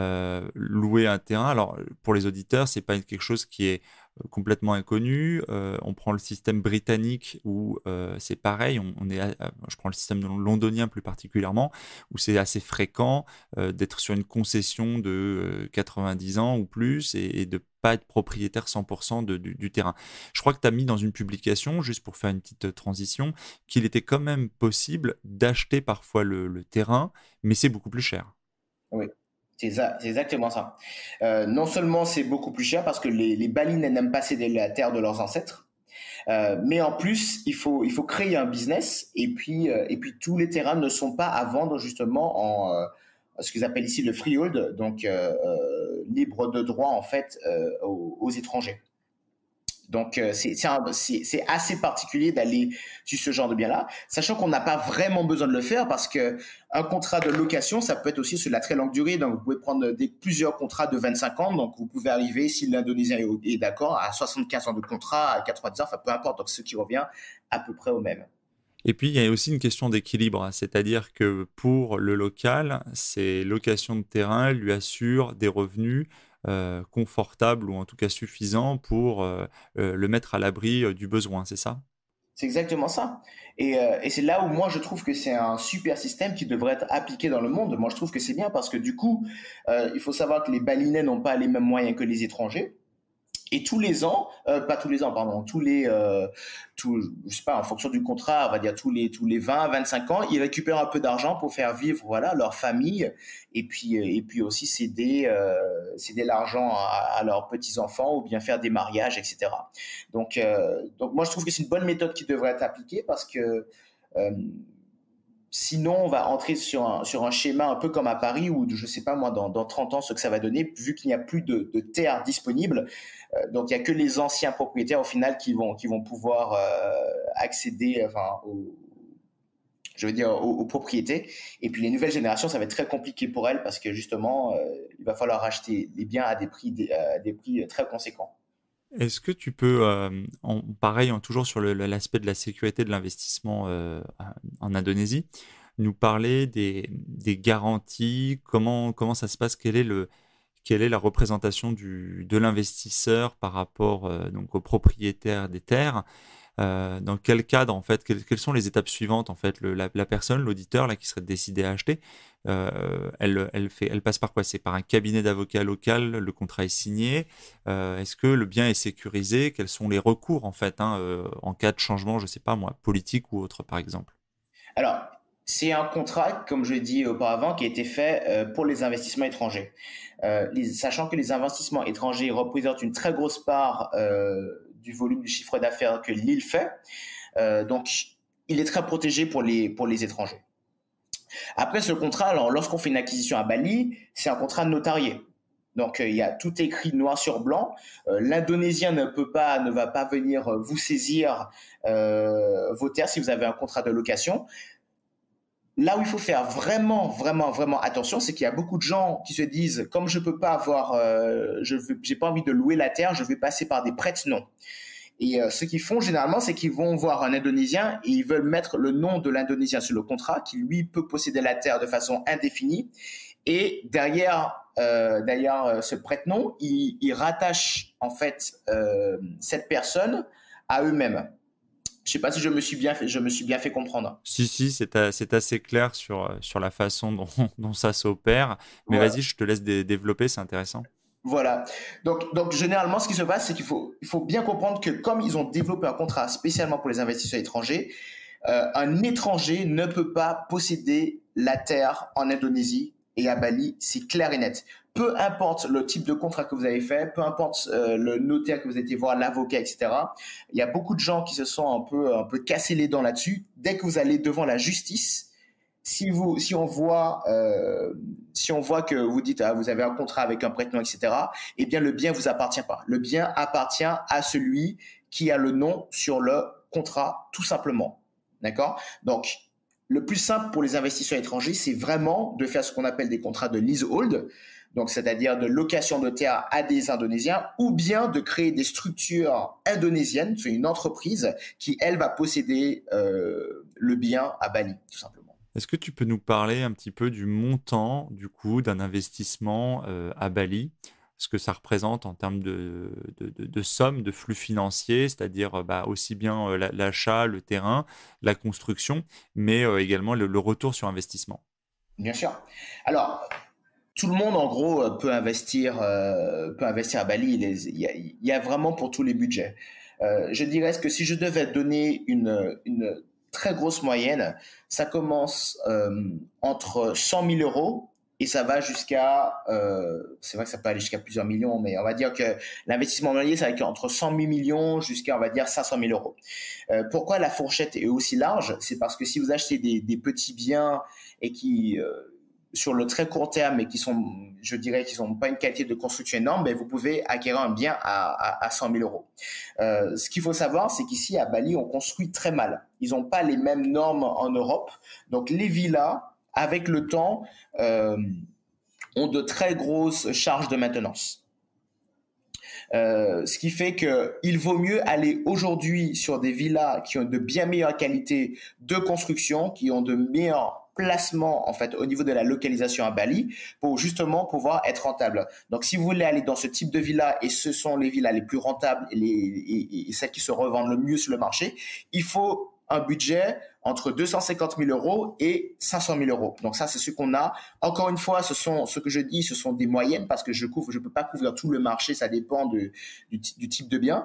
louer un terrain. Alors pour les auditeurs, c'est pas quelque chose qui est complètement inconnu. On prend le système britannique où c'est pareil. Je prends le système londonien plus particulièrement, où c'est assez fréquent d'être sur une concession de 90 ans ou plus et de pas être propriétaire 100% du terrain. Je crois que tu as mis dans une publication, juste pour faire une petite transition, qu'il était quand même possible d'acheter parfois le terrain, mais c'est beaucoup plus cher. Oui, c'est exactement ça. Non seulement c'est beaucoup plus cher parce que les Balinais n'aiment pas céder la terre de leurs ancêtres, mais en plus il faut créer un business et puis tous les terrains ne sont pas à vendre justement en ce qu'ils appellent ici le freehold, donc libre de droit en fait aux étrangers. Donc, c'est assez particulier d'aller sur ce genre de bien-là, sachant qu'on n'a pas vraiment besoin de le faire parce que un contrat de location, ça peut être aussi sur la très longue durée. Donc, vous pouvez prendre plusieurs contrats de 25 ans. Donc, vous pouvez arriver, si l'Indonésien est d'accord, à 75 ans de contrat, à 90 ans, enfin, peu importe. Donc, ce qui revient à peu près au même. Et puis, il y a aussi une question d'équilibre, hein. C'est-à-dire que pour le local, ces locations de terrain lui assurent des revenus confortables ou en tout cas suffisants pour le mettre à l'abri du besoin, c'est ça? C'est exactement ça. Et c'est là où moi je trouve que c'est un super système qui devrait être appliqué dans le monde. Moi je trouve que c'est bien parce que du coup, il faut savoir que les Balinais n'ont pas les mêmes moyens que les étrangers. Et tous les ans, pas tous les ans, pardon, je sais pas, en fonction du contrat, on va dire tous les 20, 25 ans, ils récupèrent un peu d'argent pour faire vivre, voilà, leur famille, et puis aussi céder l'argent à leurs petits enfants ou bien faire des mariages, etc. Donc moi je trouve que c'est une bonne méthode qui devrait être appliquée parce que euh, sinon, on va entrer sur un schéma un peu comme à Paris où, je ne sais pas moi, dans 30 ans, ce que ça va donner, vu qu'il n'y a plus de terre disponible. Donc, il n'y a que les anciens propriétaires, au final, qui vont pouvoir accéder enfin, je veux dire, aux propriétés. Et puis, les nouvelles générations, ça va être très compliqué pour elles parce que, justement, il va falloir acheter les biens à des prix très conséquents. Est-ce que tu peux, pareil, toujours sur l'aspect de la sécurité de l'investissement en Indonésie, nous parler des garanties, comment ça se passe, quelle est la représentation de l'investisseur par rapport donc aux propriétaires des terres. Dans quel cadre, en fait, quelles sont les étapes suivantes, en fait, la personne, l'auditeur, là, qui serait décidé à acheter, elle passe par quoi? C'est par un cabinet d'avocat local, le contrat est signé. Est-ce que le bien est sécurisé? Quels sont les recours, en fait, hein, en cas de changement, je sais pas moi, politique ou autre, par exemple? Alors, c'est un contrat, comme je l'ai dit auparavant, qui a été fait pour les investissements étrangers. Sachant que les investissements étrangers représentent une très grosse part du volume du chiffre d'affaires que l'île fait, donc il est très protégé pour les étrangers. Après ce contrat, alors lorsqu'on fait une acquisition à Bali, c'est un contrat notarié. Donc il y a tout écrit noir sur blanc. L'Indonésien ne va pas venir vous saisir vos terres si vous avez un contrat de location. Là où il faut faire vraiment, vraiment, vraiment attention, c'est qu'il y a beaucoup de gens qui se disent, comme je peux pas avoir, j'ai pas envie de louer la terre, je vais passer par des prête-noms. Et ce qu'ils font généralement, c'est qu'ils vont voir un Indonésien et ils veulent mettre le nom de l'Indonésien sur le contrat, qui lui peut posséder la terre de façon indéfinie. Et derrière, ce prête-nom, ils rattachent en fait cette personne à eux-mêmes. Je sais pas si je me suis bien fait comprendre. Si, si, c'est assez clair sur la façon dont, dont ça s'opère. Mais Voilà. vas-y, je te laisse développer, c'est intéressant. Voilà. Donc généralement, ce qui se passe, c'est il faut bien comprendre que comme ils ont développé un contrat spécialement pour les investisseurs étrangers, un étranger ne peut pas posséder la terre en Indonésie et à Bali, c'est clair et net. Peu importe le type de contrat que vous avez fait, peu importe le notaire que vous avez été voir, l'avocat, etc. Il y a beaucoup de gens qui se sont un peu cassés les dents là-dessus. Dès que vous allez devant la justice, si on voit que vous dites vous avez un contrat avec un prête-nom, etc. Eh bien le bien vous appartient pas. Le bien appartient à celui qui a le nom sur le contrat, tout simplement. D'accord? Donc le plus simple pour les investisseurs étrangers, c'est vraiment de faire ce qu'on appelle des contrats de leasehold, donc c'est-à-dire de location de terre à des Indonésiens, ou bien de créer des structures indonésiennes, c'est une entreprise qui elle va posséder le bien à Bali, tout simplement. Est-ce que tu peux nous parler un petit peu du montant, du coup, d'un investissement à Bali? Ce que ça représente en termes de somme, de flux financiers, c'est-à-dire bah, aussi bien l'achat, le terrain, la construction, mais également le retour sur investissement. Bien sûr. Alors, tout le monde, en gros, peut investir à Bali. Il y a vraiment pour tous les budgets. Je dirais que si je devais donner une très grosse moyenne, ça commence entre 100 000 euros et ça va jusqu'à, c'est vrai que ça peut aller jusqu'à plusieurs millions, mais on va dire que l'investissement immobilier, ça va être entre 100 000 millions jusqu'à, on va dire, 500 000 euros. Pourquoi la fourchette est aussi large? C'est parce que si vous achetez des petits biens et qui sur le très court terme et qui sont, je dirais, qui n'ont pas une qualité de construction énorme, ben vous pouvez acquérir un bien à 100 000 euros. Ce qu'il faut savoir, c'est qu'ici à Bali, on construit très mal. Ils n'ont pas les mêmes normes en Europe. Donc les villas, avec le temps, ont de très grosses charges de maintenance. Ce qui fait qu'il vaut mieux aller aujourd'hui sur des villas qui ont de bien meilleures qualités de construction, qui ont de meilleurs placements en fait au niveau de la localisation à Bali pour justement pouvoir être rentable. Donc si vous voulez aller dans ce type de villa et ce sont les villas les plus rentables et celles qui se revendent le mieux sur le marché, il faut un budget entre 250 000 euros et 500 000 euros. Donc ça, c'est ce qu'on a. Encore une fois, ce que je dis, ce sont des moyennes parce que je peux pas couvrir tout le marché. Ça dépend du type de bien.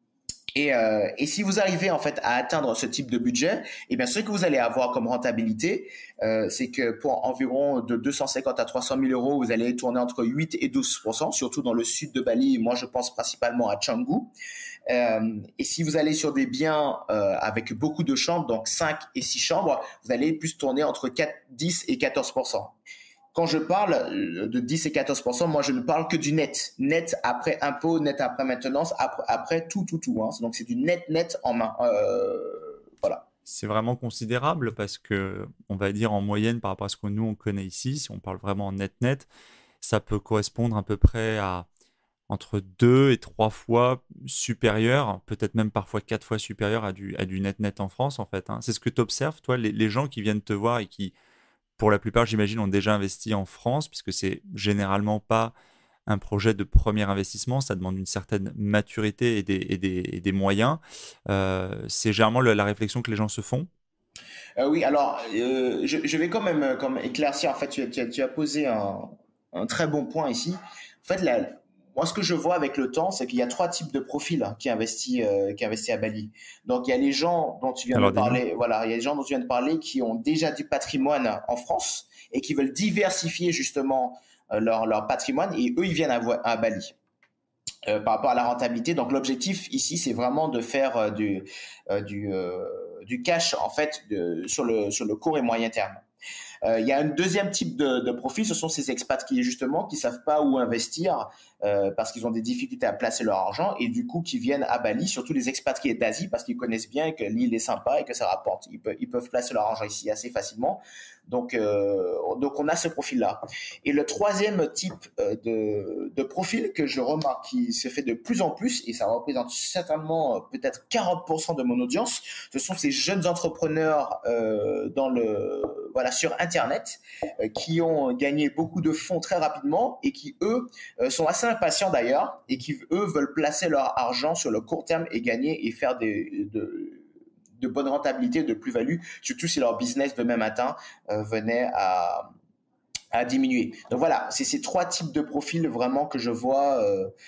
Et si vous arrivez en fait à atteindre ce type de budget, eh bien ce que vous allez avoir comme rentabilité, c'est que pour environ de 250 à 300 000 euros, vous allez tourner entre 8 et 12%, surtout dans le sud de Bali. Moi, je pense principalement à Canggu. Et si vous allez sur des biens avec beaucoup de chambres, donc 5 et 6 chambres, vous allez plus tourner entre 10 et 14%. Quand je parle de 10 et 14%, moi, je ne parle que du net. Net après impôt, net après maintenance, après tout. Hein. Donc, c'est du net en main. Voilà. C'est vraiment considérable parce que, on va dire en moyenne par rapport à ce que nous on connaît ici, si on parle vraiment net, ça peut correspondre à peu près à entre 2 et 3 fois supérieur, peut-être même parfois 4 fois supérieur à du net en France en fait. Hein. C'est ce que tu observes, toi, les gens qui viennent te voir et qui, pour la plupart, j'imagine, ont déjà investi en France, puisque c'est généralement pas un projet de premier investissement, ça demande une certaine maturité et des moyens. C'est généralement la réflexion que les gens se font. Oui, alors je vais quand même comme éclaircir. En fait, tu as posé un très bon point ici. En fait, moi, ce que je vois avec le temps, c'est qu'il y a trois types de profils hein, qui investissent à Bali. Donc, il y a les gens dont tu viens de Alors dis-nous. parler. Voilà, il y a les gens dont tu viens de parler qui ont déjà du patrimoine en France et qui veulent diversifier justement leur patrimoine. Et eux, ils viennent à Bali. Par rapport à la rentabilité. Donc l'objectif ici, c'est vraiment de faire du cash en fait sur le court et moyen terme. Il y a un deuxième type de profil, ce sont ces expats qui justement qui savent pas où investir parce qu'ils ont des difficultés à placer leur argent et du coup qui viennent à Bali, surtout les expatriés d'Asie parce qu'ils connaissent bien que l'île est sympa et que ça rapporte. Ils peuvent placer leur argent ici assez facilement. Donc on a ce profil-là. Et le troisième type de profil que je remarque qui se fait de plus en plus, et ça représente certainement peut-être 40% de mon audience, ce sont ces jeunes entrepreneurs voilà, sur Internet qui ont gagné beaucoup de fonds très rapidement et qui, eux, sont assez impatients d'ailleurs et qui, eux, veulent placer leur argent sur le court terme et gagner et faire de bonnes rentabilités, de plus-value, surtout si leur business demain matin venait à diminuer. Donc voilà, c'est ces trois types de profils vraiment que je vois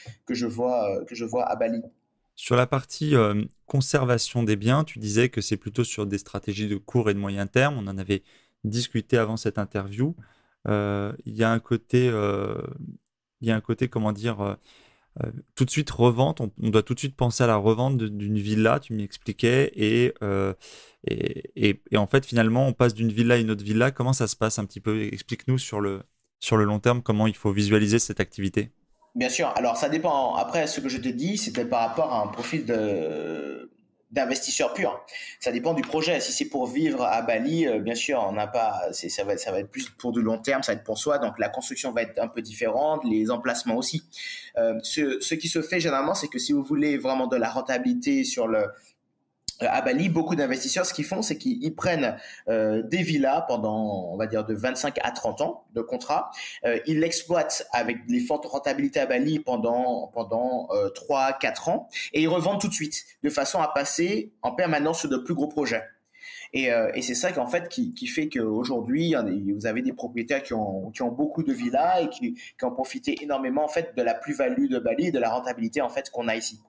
à Bali. Sur la partie conservation des biens, tu disais que c'est plutôt sur des stratégies de court et de moyen terme. On en avait discuté avant cette interview. Il y a un côté, comment dire, tout de suite revente. On doit tout de suite penser à la revente d'une villa, tu m'expliquais, et en fait finalement on passe d'une villa à une autre villa. Comment ça se passe un petit peu? Explique-nous sur le long terme comment il faut visualiser cette activité. Bien sûr. Alors, ça dépend. Après, ce que je te dis, c'était par rapport à un profil d'investisseur pur. Ça dépend du projet. Si c'est pour vivre à Bali, bien sûr, on n'a pas, ça va être plus pour du long terme, ça va être pour soi. Donc, la construction va être un peu différente, les emplacements aussi. Ce qui se fait généralement, c'est que si vous voulez vraiment de la rentabilité à Bali, beaucoup d'investisseurs, ce qu'ils font, c'est qu'ils prennent des villas pendant, on va dire, de 25 à 30 ans de contrat. Ils l'exploitent avec les fortes rentabilités à Bali pendant 3, 4 ans et ils revendent tout de suite de façon à passer en permanence sur de plus gros projets. Et c'est ça qu'en fait qui fait qu'aujourd'hui vous avez des propriétaires qui ont beaucoup de villas et qui ont profité énormément en fait de la plus-value de Bali et de la rentabilité en fait qu'on a ici.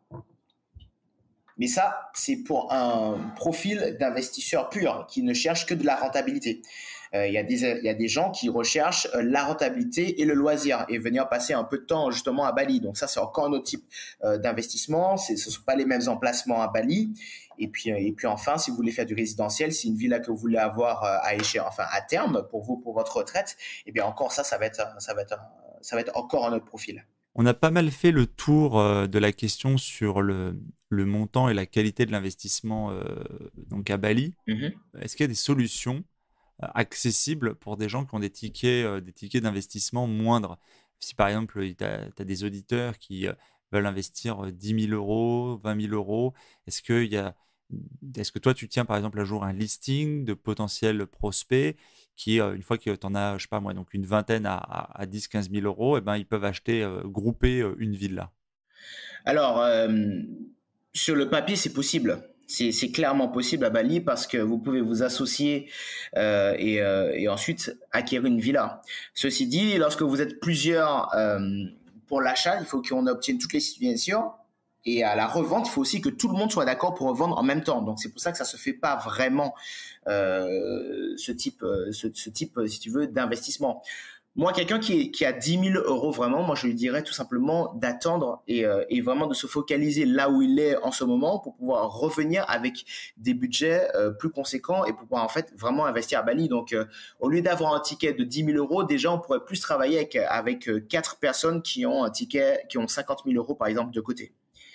Mais ça, c'est pour un profil d'investisseur pur qui ne cherche que de la rentabilité. Il y a des gens qui recherchent la rentabilité et le loisir et venir passer un peu de temps justement à Bali. Donc ça, c'est encore un autre type d'investissement. Ce ne sont pas les mêmes emplacements à Bali. Et puis enfin, si vous voulez faire du résidentiel, si une villa que vous voulez avoir à terme pour vous, pour votre retraite, eh bien encore ça va être encore un autre profil. On a pas mal fait le tour de la question sur le montant et la qualité de l'investissement donc à Bali. Mhm. Est-ce qu'il y a des solutions accessibles pour des gens qui ont des tickets d'investissement moindres? Si par exemple, tu as des auditeurs qui veulent investir 10 000 euros, 20 000 euros, est-ce que toi, tu tiens par exemple à jour un listing de potentiels prospects qui, une fois que tu en as, je sais pas moi, donc une vingtaine à 10, 15 000 euros, eh ben, ils peuvent acheter, grouper une villa? Alors, sur le papier, c'est possible. C'est clairement possible à Bali parce que vous pouvez vous associer et ensuite acquérir une villa. Ceci dit, lorsque vous êtes plusieurs pour l'achat, il faut qu'on obtienne toutes les signatures. Et à la revente, il faut aussi que tout le monde soit d'accord pour revendre en même temps. Donc c'est pour ça que ça se fait pas vraiment ce type, si tu veux, d'investissement. Moi, quelqu'un qui a 10 000 euros vraiment, moi je lui dirais tout simplement d'attendre et vraiment de se focaliser là où il est en ce moment pour pouvoir revenir avec des budgets plus conséquents et pour pouvoir en fait vraiment investir à Bali. Donc au lieu d'avoir un ticket de 10 000 euros, déjà on pourrait plus travailler avec 4 personnes qui ont un ticket, qui ont 50 000 euros par exemple de côté.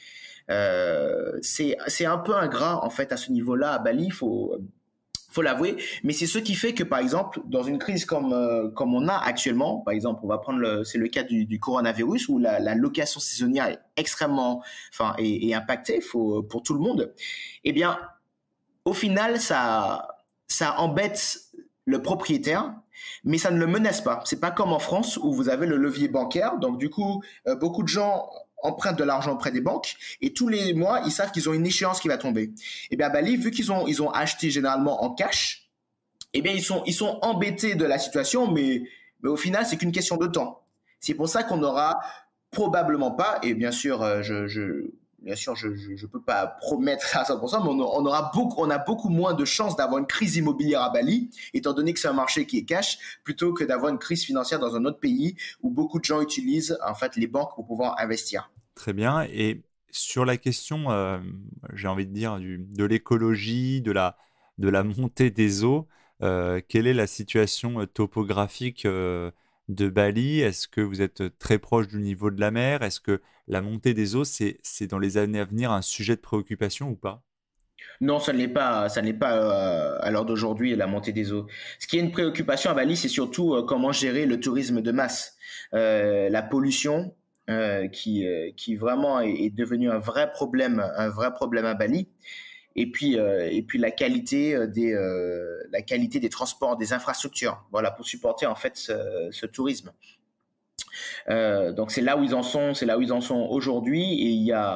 C'est un peu ingrat en fait à ce niveau-là à Bali, faut l'avouer, mais c'est ce qui fait que par exemple dans une crise comme on a actuellement, par exemple on va prendre c'est le cas du coronavirus où la location saisonnière est extrêmement est impactée pour tout le monde. Eh bien au final ça embête le propriétaire mais ça ne le menace pas. C'est pas comme en France où vous avez le levier bancaire. Donc du coup, beaucoup de gens empruntent de l'argent auprès des banques et tous les mois, ils savent qu'ils ont une échéance qui va tomber. Et bien à Bali, vu qu'ils ont acheté généralement en cash, eh bien ils sont embêtés de la situation, mais au final, c'est qu'une question de temps. C'est pour ça qu'on n'aura probablement pas, et bien sûr, bien sûr, je peux pas promettre à 100%, mais on a beaucoup moins de chances d'avoir une crise immobilière à Bali, étant donné que c'est un marché qui est cash, plutôt que d'avoir une crise financière dans un autre pays où beaucoup de gens utilisent en fait les banques pour pouvoir investir. Très bien. Et sur la question, j'ai envie de dire, de l'écologie, de la montée des eaux, quelle est la situation topographique de Bali? Est-ce que vous êtes très proche du niveau de la mer? Est-ce que la montée des eaux, c'est dans les années à venir un sujet de préoccupation ou pas? Non, ça ne l'est pas à l'heure d'aujourd'hui, la montée des eaux. Ce qui est une préoccupation à Bali, c'est surtout comment gérer le tourisme de masse. La pollution, qui vraiment est devenu un vrai problème à Bali. Et puis la qualité des transports, des infrastructures, voilà, pour supporter en fait ce tourisme. Donc c'est là où ils en sont aujourd'hui, et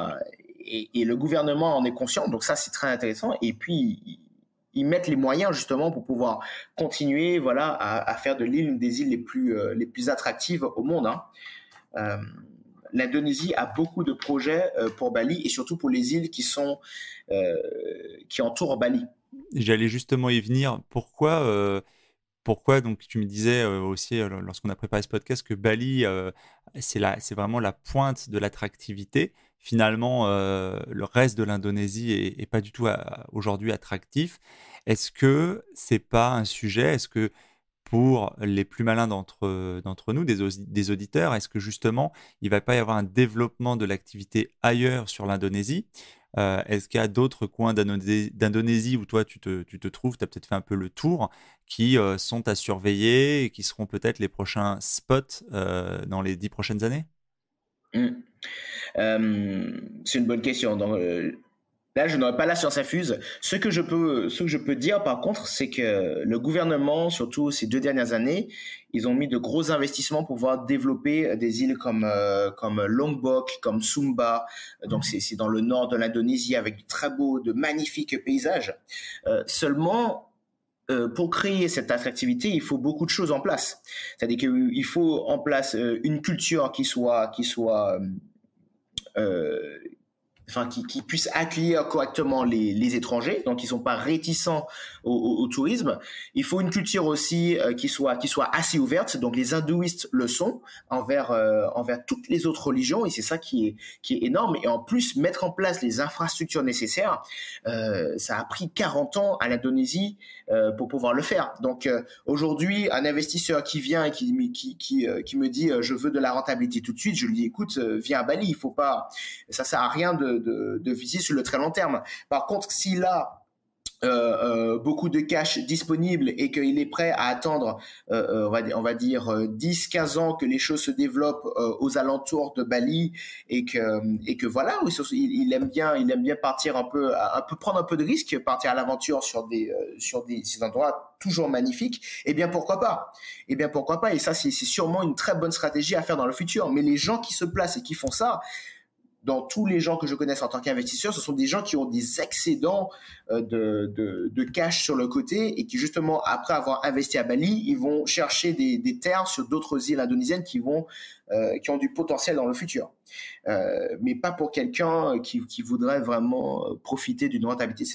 et le gouvernement en est conscient. Donc ça c'est très intéressant. Et puis ils mettent les moyens justement pour pouvoir continuer, voilà, à faire de l'île une des îles les plus attractives au monde, hein. Euh, L'Indonésie a beaucoup de projets pour Bali et surtout pour les îles euh, qui entourent Bali. J'allais justement y venir. Pourquoi donc tu me disais aussi lorsqu'on a préparé ce podcast que Bali c'est vraiment la pointe de l'attractivité. Finalement, le reste de l'Indonésie est pas du tout aujourd'hui attractif. Est-ce que c'est pas un sujet? Est-ce que pour les plus malins d'entre nous, des auditeurs, est-ce que justement il va pas y avoir un développement de l'activité ailleurs sur l'Indonésie? Est-ce qu'il y a d'autres coins d'Indonésie où toi tu te trouves, tu as peut-être fait un peu le tour, qui sont à surveiller et qui seront peut-être les prochains spots dans les 10 prochaines années? Mm. C'est une bonne question. Donc, là, je n'aurais pas la science infuse. Ce que je peux dire, par contre, c'est que le gouvernement, surtout ces 2 dernières années, ils ont mis de gros investissements pour pouvoir développer des îles comme Lombok, comme Sumba. Donc, c'est dans le nord de l'Indonésie avec de très beaux, de magnifiques paysages. Seulement, pour créer cette attractivité, il faut beaucoup de choses en place. C'est-à-dire qu'il faut en place une culture qui soit euh, qui puissent accueillir correctement les étrangers, donc ils sont pas réticents au tourisme. Il faut une culture aussi qui soit assez ouverte, donc les hindouistes le sont envers toutes les autres religions, et c'est ça qui est énorme. Et en plus, mettre en place les infrastructures nécessaires, ça a pris 40 ans à l'Indonésie pour pouvoir le faire. Donc aujourd'hui, un investisseur qui vient et qui me dit je veux de la rentabilité tout de suite, je lui dis écoute, viens à Bali, il faut pas, ça sert à rien de viser sur le très long terme. Par contre, s'il a beaucoup de cash disponible et qu'il est prêt à attendre, on va dire 10-15 ans que les choses se développent aux alentours de Bali, et que voilà, il aime bien partir un peu prendre un peu de risque, partir à l'aventure sur ces endroits toujours magnifiques. Eh bien pourquoi pas? Eh bien pourquoi pas? Et ça c'est sûrement une très bonne stratégie à faire dans le futur. Mais les gens qui se placent et qui font ça, dans tous les gens que je connaisse en tant qu'investisseurs, ce sont des gens qui ont des excédents de cash sur le côté, et qui justement, après avoir investi à Bali, ils vont chercher des terres sur d'autres îles indonésiennes qui ont du potentiel dans le futur. Mais pas pour quelqu'un qui voudrait vraiment profiter d'une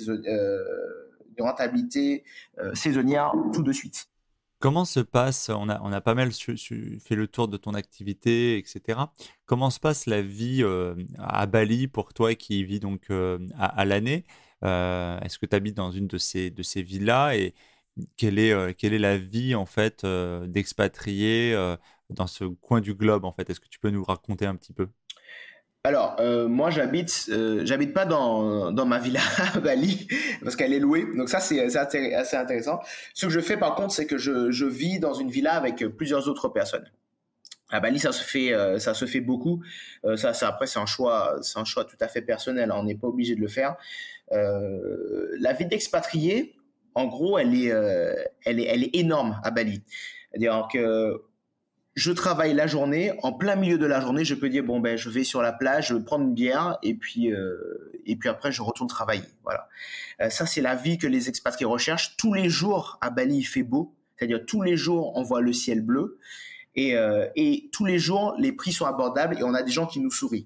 rentabilité saisonnière tout de suite. Comment se passe, on a pas mal fait le tour de ton activité, etc. Comment se passe la vie à Bali pour toi qui y vis donc à l'année? Est-ce que tu habites dans une de ces villas, et quelle est la vie en fait d'expatrié dans ce coin du globe en fait? Est-ce que tu peux nous raconter un petit peu? Alors, moi, j'habite pas dans ma villa à Bali parce qu'elle est louée. Donc ça, c'est assez intéressant. Ce que je fais, par contre, c'est que je vis dans une villa avec plusieurs autres personnes. À Bali, ça se fait beaucoup. Après, c'est un choix tout à fait personnel, hein. On n'est pas obligé de le faire. La vie d'expatrié, en gros, elle est énorme à Bali. C'est-à-dire que je travaille la journée, en plein milieu de la journée, je peux dire bon ben je vais sur la plage, je vais prendre une bière et puis après je retourne travailler. Voilà. Ça c'est la vie que les expatriés recherchent. Tous les jours à Bali il fait beau, c'est-à-dire tous les jours on voit le ciel bleu et tous les jours les prix sont abordables et on a des gens qui nous sourient.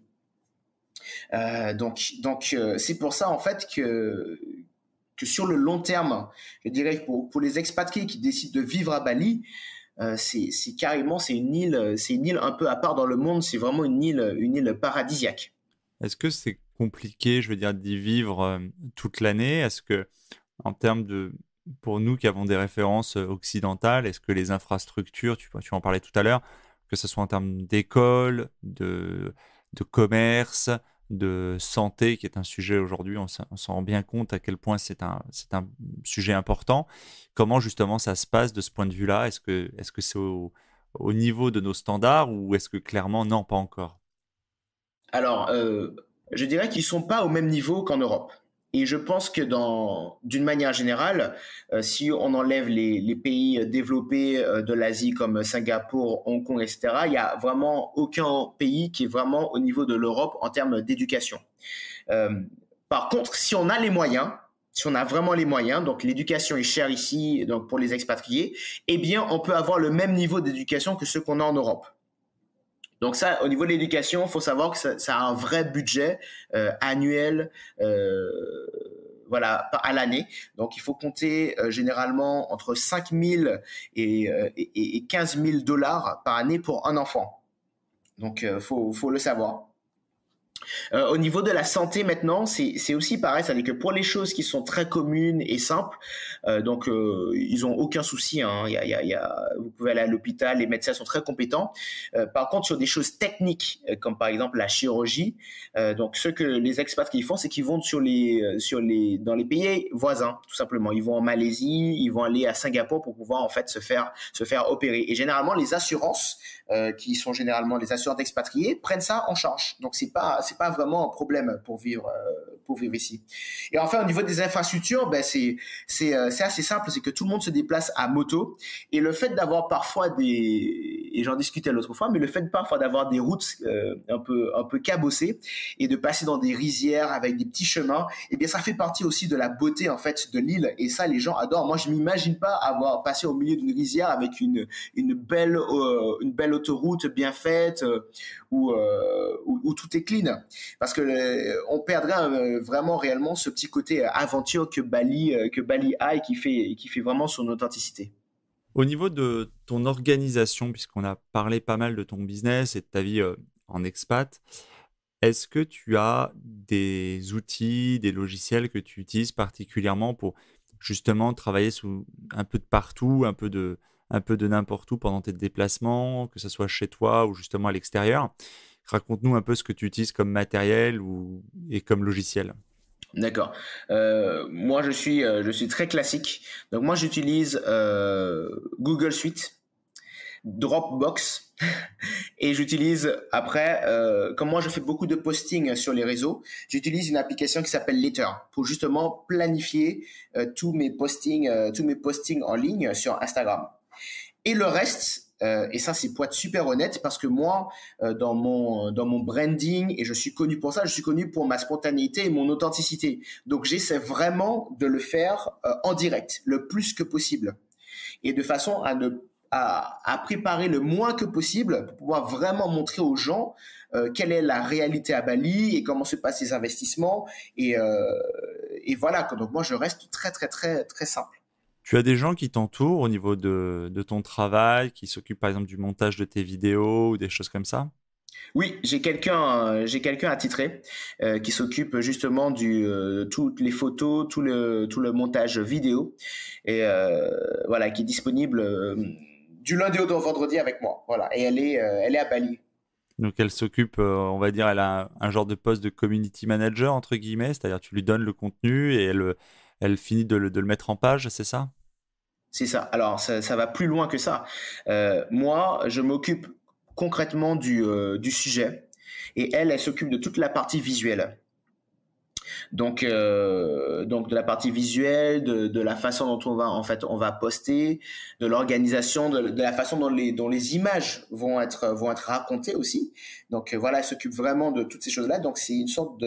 Donc c'est pour ça en fait que sur le long terme, je dirais que pour les expatriés qui décident de vivre à Bali, c'est carrément c'est une île un peu à part dans le monde. C'est vraiment une île paradisiaque. Est-ce que c'est compliqué, je veux dire, d'y vivre toute l'année? Est-ce que, en termes de, pour nous qui avons des références occidentales, est-ce que les infrastructures, tu en parlais tout à l'heure, que ce soit en termes d'école, de commerce, de santé, qui est un sujet aujourd'hui, on s'en rend bien compte à quel point c'est un sujet important. Comment justement ça se passe de ce point de vue-là? Est-ce que c'est au niveau de nos standards ou est-ce que clairement non, pas encore? Alors, je dirais qu'ils sont pas au même niveau qu'en Europe. Et je pense que d'une manière générale, si on enlève les pays développés de l'Asie comme Singapour, Hong Kong, etc., il y a vraiment aucun pays qui est vraiment au niveau de l'Europe en termes d'éducation. Euh, Par contre, si on a les moyens, si on a vraiment les moyens, donc l'éducation est chère ici, donc pour les expatriés, eh bien, on peut avoir le même niveau d'éducation que ceux qu'on a en Europe. Donc ça, au niveau de l'éducation, il faut savoir que ça a un vrai budget annuel, voilà, à l'année. Donc il faut compter généralement entre 5 000 et 15 000 dollars par année pour un enfant. Donc faut le savoir. Au niveau de la santé maintenant, c'est aussi pareil, c'est-à-dire que pour les choses qui sont très communes et simples, ils ont aucun souci. Hein. Vous pouvez aller à l'hôpital, les médecins sont très compétents. Par contre, sur des choses techniques, comme par exemple la chirurgie, donc ce que les experts qui font, c'est qu'ils vont dans les pays voisins, tout simplement. Ils vont en Malaisie, ils vont aller à Singapour pour pouvoir en fait se faire opérer. Et généralement, les assurances qui sont généralement les assurances expatriés prennent ça en charge. Donc c'est pas vraiment un problème pour vivre ici. Et enfin au niveau des infrastructures, ben c'est assez simple, c'est que tout le monde se déplace à moto et le fait d'avoir parfois et j'en discutais l'autre fois, mais le fait parfois d'avoir des routes un peu cabossées et de passer dans des rizières avec des petits chemins, eh bien ça fait partie aussi de la beauté en fait de l'île et ça les gens adorent. Moi je m'imagine pas avoir passé au milieu d'une rizière avec une belle autoroute bien faite où tout est clean parce que on perdrait vraiment réellement ce petit côté aventure que Bali a et qui fait vraiment son authenticité. Au niveau de ton organisation, puisqu'on a parlé pas mal de ton business et de ta vie en expat, est-ce que tu as des outils, des logiciels que tu utilises particulièrement pour justement travailler sous un peu de partout, un peu de n'importe où pendant tes déplacements, que ce soit chez toi ou justement à l'extérieur? Raconte-nous un peu ce que tu utilises comme matériel et comme logiciel. D'accord. Moi, je suis très classique. Donc, moi, j'utilise Google Suite, Dropbox, et j'utilise après, comme moi, je fais beaucoup de postings sur les réseaux, j'utilise une application qui s'appelle Letter pour justement planifier tous mes postings en ligne sur Instagram. Et le reste, et ça c'est pour être super honnête, parce que moi, dans mon branding, et je suis connu pour ça, je suis connu pour ma spontanéité et mon authenticité. Donc j'essaie vraiment de le faire en direct, le plus que possible. Et de façon à préparer le moins que possible pour pouvoir vraiment montrer aux gens quelle est la réalité à Bali et comment se passent les investissements. Et voilà, donc moi je reste très très très très simple. Tu as des gens qui t'entourent au niveau de ton travail, qui s'occupent par exemple du montage de tes vidéos ou des choses comme ça? Oui, j'ai quelqu'un attitré qui s'occupe justement toutes les photos, tout le montage vidéo et voilà, qui est disponible du lundi au vendredi avec moi. Voilà, et elle est à Bali. Donc elle s'occupe, on va dire, elle a un genre de poste de community manager, entre guillemets, c'est-à-dire tu lui donnes le contenu et elle finit de le mettre en page, c'est ça? C'est ça. Alors ça va plus loin que ça. Moi, je m'occupe concrètement du sujet et elle s'occupe de toute la partie visuelle. Donc de la partie visuelle, de la façon dont on va poster, de l'organisation, de la façon dont les images vont être racontées aussi. Donc voilà, elle s'occupe vraiment de toutes ces choses-là. Donc c'est une sorte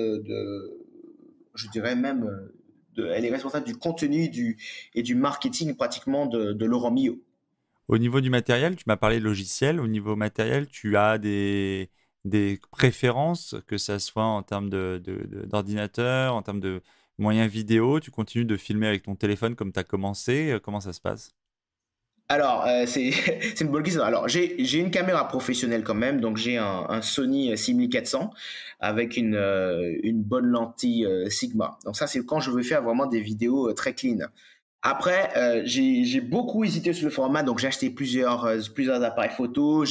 je dirais même, elle est responsable du contenu et du marketing pratiquement de Laurent Millot. Au niveau du matériel, tu m'as parlé de logiciel. Au niveau matériel, tu as des préférences, que ça soit en termes d'ordinateur, en termes de moyens vidéo. Tu continues de filmer avec ton téléphone comme tu as commencé. Comment ça se passe? Alors, c'est une bonne question. Alors, j'ai une caméra professionnelle quand même, donc j'ai un Sony 6400 avec une bonne lentille Sigma. Donc ça, c'est quand je veux faire vraiment des vidéos très clean. Après, j'ai beaucoup hésité sur le format, donc j'ai acheté plusieurs appareils photo.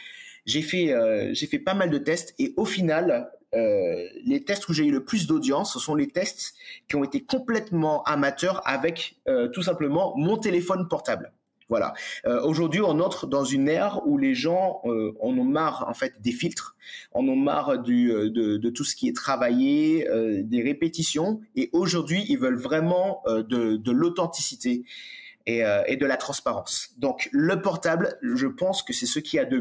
J'ai fait pas mal de tests et au final, les tests où j'ai eu le plus d'audience, ce sont les tests qui ont été complètement amateurs avec tout simplement mon téléphone portable. Voilà. Aujourd'hui, on entre dans une ère où les gens en ont marre en fait des filtres, en ont marre de tout ce qui est travaillé, des répétitions, et aujourd'hui, ils veulent vraiment de l'authenticité et de la transparence. Donc, le portable, je pense que c'est ce qu'il y a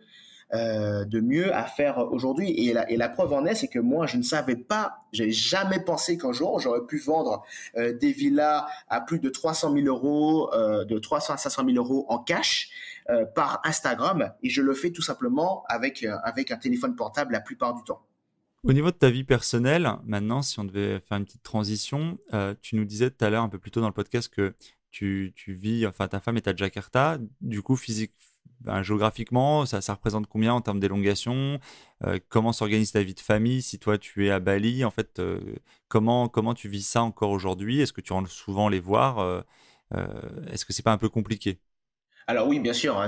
de mieux à faire aujourd'hui. Et la preuve en est, c'est que moi, je ne savais pas, j'ai jamais pensé qu'un jour, j'aurais pu vendre des villas à plus de 300 000 euros, de 300 à 500 000 euros en cash par Instagram. Et je le fais tout simplement avec un téléphone portable la plupart du temps. Au niveau de ta vie personnelle, maintenant, si on devait faire une petite transition, tu nous disais tout à l'heure, un peu plus tôt dans le podcast, que tu vis, enfin ta femme est à Jakarta. Du coup, géographiquement, ça représente combien en termes d'élongation? Comment s'organise ta vie de famille si toi tu es à Bali? En fait, comment tu vis ça encore aujourd'hui? Est-ce que tu rentres souvent les voir? Est-ce que c'est pas un peu compliqué? Alors oui, bien sûr, hein,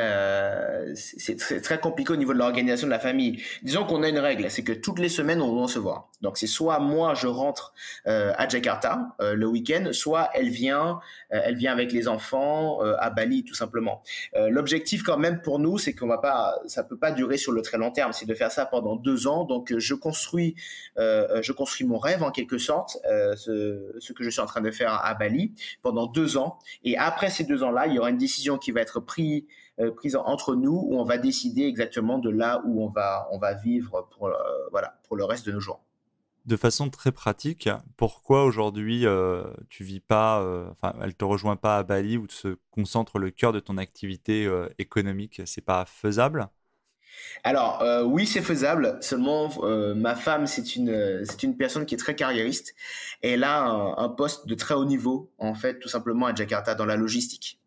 c'est très compliqué au niveau de l'organisation de la famille. Disons qu'on a une règle, c'est que toutes les semaines on doit se voir. Donc c'est soit moi je rentre à Jakarta le week-end, soit elle vient avec les enfants à Bali tout simplement. L'objectif quand même pour nous, c'est ça peut pas durer sur le très long terme, c'est de faire ça pendant 2 ans. Donc je construis mon rêve en quelque sorte, ce que je suis en train de faire à Bali pendant 2 ans. Et après ces 2 ans-là, il y aura une décision qui va être prise entre nous où on va décider exactement de là où on va vivre voilà, pour le reste de nos jours. De façon très pratique, pourquoi aujourd'hui tu vis pas, enfin, elle te rejoint pas à Bali où se concentre le cœur de ton activité économique? C'est pas faisable? Alors oui, c'est faisable. Seulement, ma femme, c'est une personne qui est très carriériste. Elle a un poste de très haut niveau, en fait, tout simplement à Jakarta dans la logistique.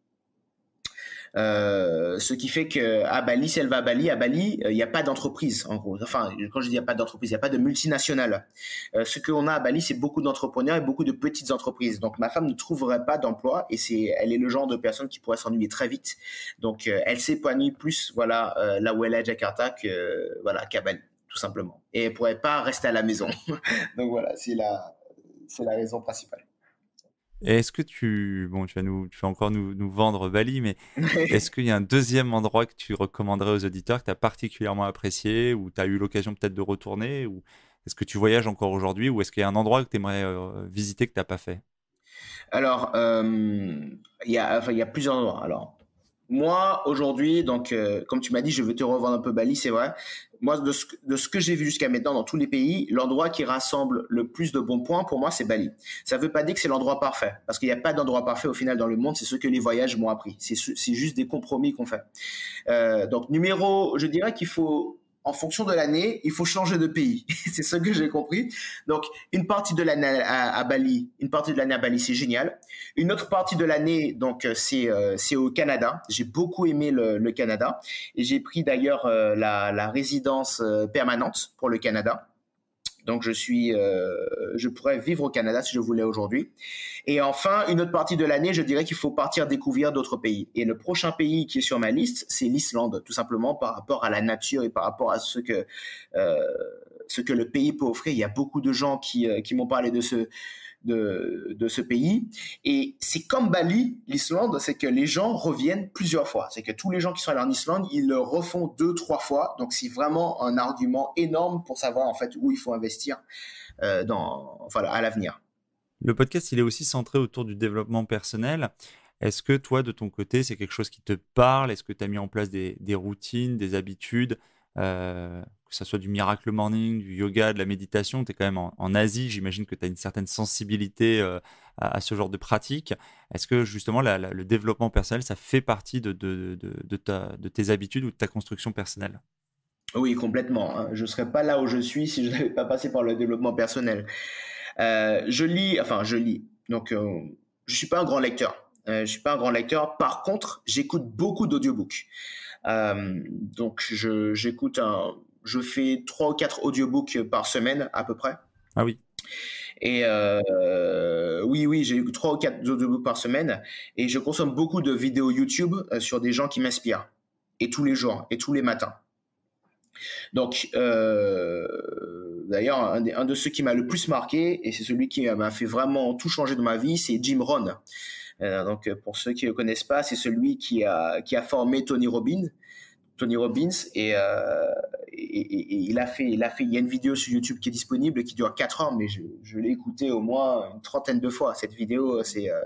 Ce qui fait que à Bali, si elle va à Bali, il n'y a pas d'entreprise en gros. Enfin, quand je dis il n'y a pas d'entreprise, il n'y a pas de multinationale. Ce qu'on a à Bali, c'est beaucoup d'entrepreneurs et beaucoup de petites entreprises. Donc ma femme ne trouverait pas d'emploi et elle est le genre de personne qui pourrait s'ennuyer très vite. Donc elle s'épanouit plus, voilà, là où elle est à Jakarta voilà, qu'à Bali, tout simplement. Et elle pourrait pas rester à la maison. Donc voilà, c'est la raison principale. Et est-ce que tu vas encore nous vendre Bali, mais est-ce qu'il y a un deuxième endroit que tu recommanderais aux auditeurs que tu as particulièrement apprécié, ou tu as eu l'occasion peut-être de retourner, ou est-ce que tu voyages encore aujourd'hui, ou est-ce qu'il y a un endroit que tu aimerais visiter que tu n'as pas fait? Alors, il y a plusieurs endroits. Alors, moi, aujourd'hui, donc, comme tu m'as dit, je veux te revendre un peu Bali, c'est vrai. Moi, de ce que j'ai vu jusqu'à maintenant dans tous les pays, l'endroit qui rassemble le plus de bons points, pour moi, c'est Bali. Ça ne veut pas dire que c'est l'endroit parfait, parce qu'il n'y a pas d'endroit parfait au final dans le monde, c'est ce que les voyages m'ont appris. C'est juste des compromis qu'on fait. Donc, je dirais qu'il faut, en fonction de l'année, il faut changer de pays. C'est ce que j'ai compris. Donc, une partie de l'année à Bali, une partie de l'année à Bali, c'est génial. Une autre partie de l'année, donc, c'est au Canada. J'ai beaucoup aimé le Canada et j'ai pris d'ailleurs la résidence permanente pour le Canada. Donc, je pourrais vivre au Canada si je voulais aujourd'hui. Et enfin, une autre partie de l'année, je dirais qu'il faut partir découvrir d'autres pays. Et le prochain pays qui est sur ma liste, c'est l'Islande, tout simplement par rapport à la nature et par rapport à euh, ce que le pays peut offrir. Il y a beaucoup de gens qui m'ont parlé de ce pays. Et c'est comme Bali, l'Islande, c'est que les gens reviennent plusieurs fois. C'est que tous les gens qui sont allés en Islande, ils le refont 2-3 fois. Donc, c'est vraiment un argument énorme pour savoir en fait où il faut investir voilà, à l'avenir. Le podcast, il est aussi centré autour du développement personnel. Est-ce que toi, de ton côté, c'est quelque chose qui te parle? Est-ce que tu as mis en place des routines, des habitudes, que ce soit du miracle morning, du yoga, de la méditation? Tu es quand même en Asie, j'imagine que tu as une certaine sensibilité à ce genre de pratique. Est-ce que justement le développement personnel, ça fait partie de tes habitudes ou de ta construction personnelle? Oui, complètement, hein. Je ne serais pas là où je suis si je n'avais pas passé par le développement personnel. Je lis. Donc, je suis pas un grand lecteur. Je suis pas un grand lecteur. Par contre, j'écoute beaucoup d'audiobooks. Donc, je fais 3 ou 4 audiobooks par semaine à peu près. Ah oui. Et oui, j'ai eu 3 ou 4 audiobooks par semaine. Et je consomme beaucoup de vidéos YouTube sur des gens qui m'inspirent. Et tous les jours, et tous les matins. Donc, d'ailleurs, un de ceux qui m'a le plus marqué, et c'est celui qui m'a fait vraiment tout changer dans ma vie, c'est Jim Rohn. Donc, pour ceux qui ne le connaissent pas, c'est celui qui a formé Tony Robbins. Et il y a une vidéo sur YouTube qui est disponible qui dure 4 heures, mais je l'ai écoutée au moins une trentaine de fois. Cette vidéo,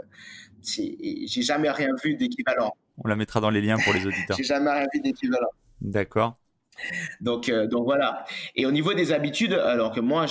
j'ai jamais rien vu d'équivalent. On la mettra dans les liens pour les auditeurs. J'ai jamais rien vu d'équivalent. D'accord. Donc voilà. Et au niveau des habitudes, alors que moi,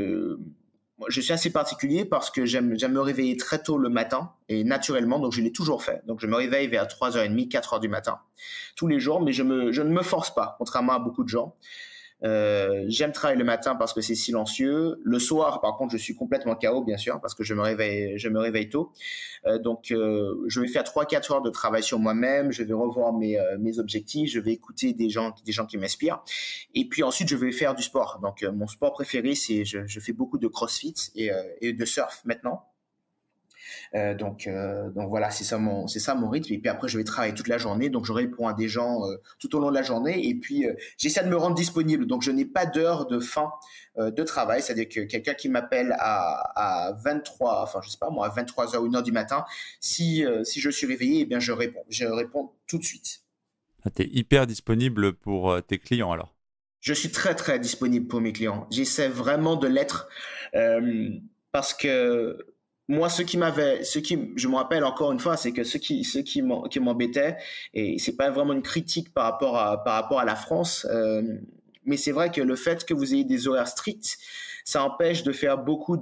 je suis assez particulier parce que j'aime me réveiller très tôt le matin et naturellement, donc je l'ai toujours fait. Donc je me réveille vers 3h30, 4h du matin tous les jours, mais je ne me force pas, contrairement à beaucoup de gens. J'aime travailler le matin parce que c'est silencieux. Le soir, par contre, je suis complètement KO, bien sûr, parce que je me réveille tôt. Donc, je vais faire 3-4 heures de travail sur moi-même. Je vais revoir mes objectifs. Je vais écouter des gens qui m'inspirent. Et puis ensuite, je vais faire du sport. Donc, mon sport préféré, c'est je fais beaucoup de CrossFit et de surf maintenant. Donc voilà, c'est ça mon rythme. Et puis après, je vais travailler toute la journée. Donc, je réponds à des gens tout au long de la journée. Et puis, j'essaie de me rendre disponible. Donc, je n'ai pas d'heure de fin de travail. C'est-à-dire que quelqu'un qui m'appelle à 23, enfin, je sais pas moi, à 23h ou 1h du matin, si je suis réveillé, eh bien, je réponds. Je réponds tout de suite. Ah, tu es hyper disponible pour tes clients alors? Je suis très, très disponible pour mes clients. J'essaie vraiment de l'être parce que moi, je me rappelle encore une fois, c'est que ceux qui m'embêtaient, et c'est pas vraiment une critique par rapport à la France, mais c'est vrai que le fait que vous ayez des horaires stricts, ça empêche de faire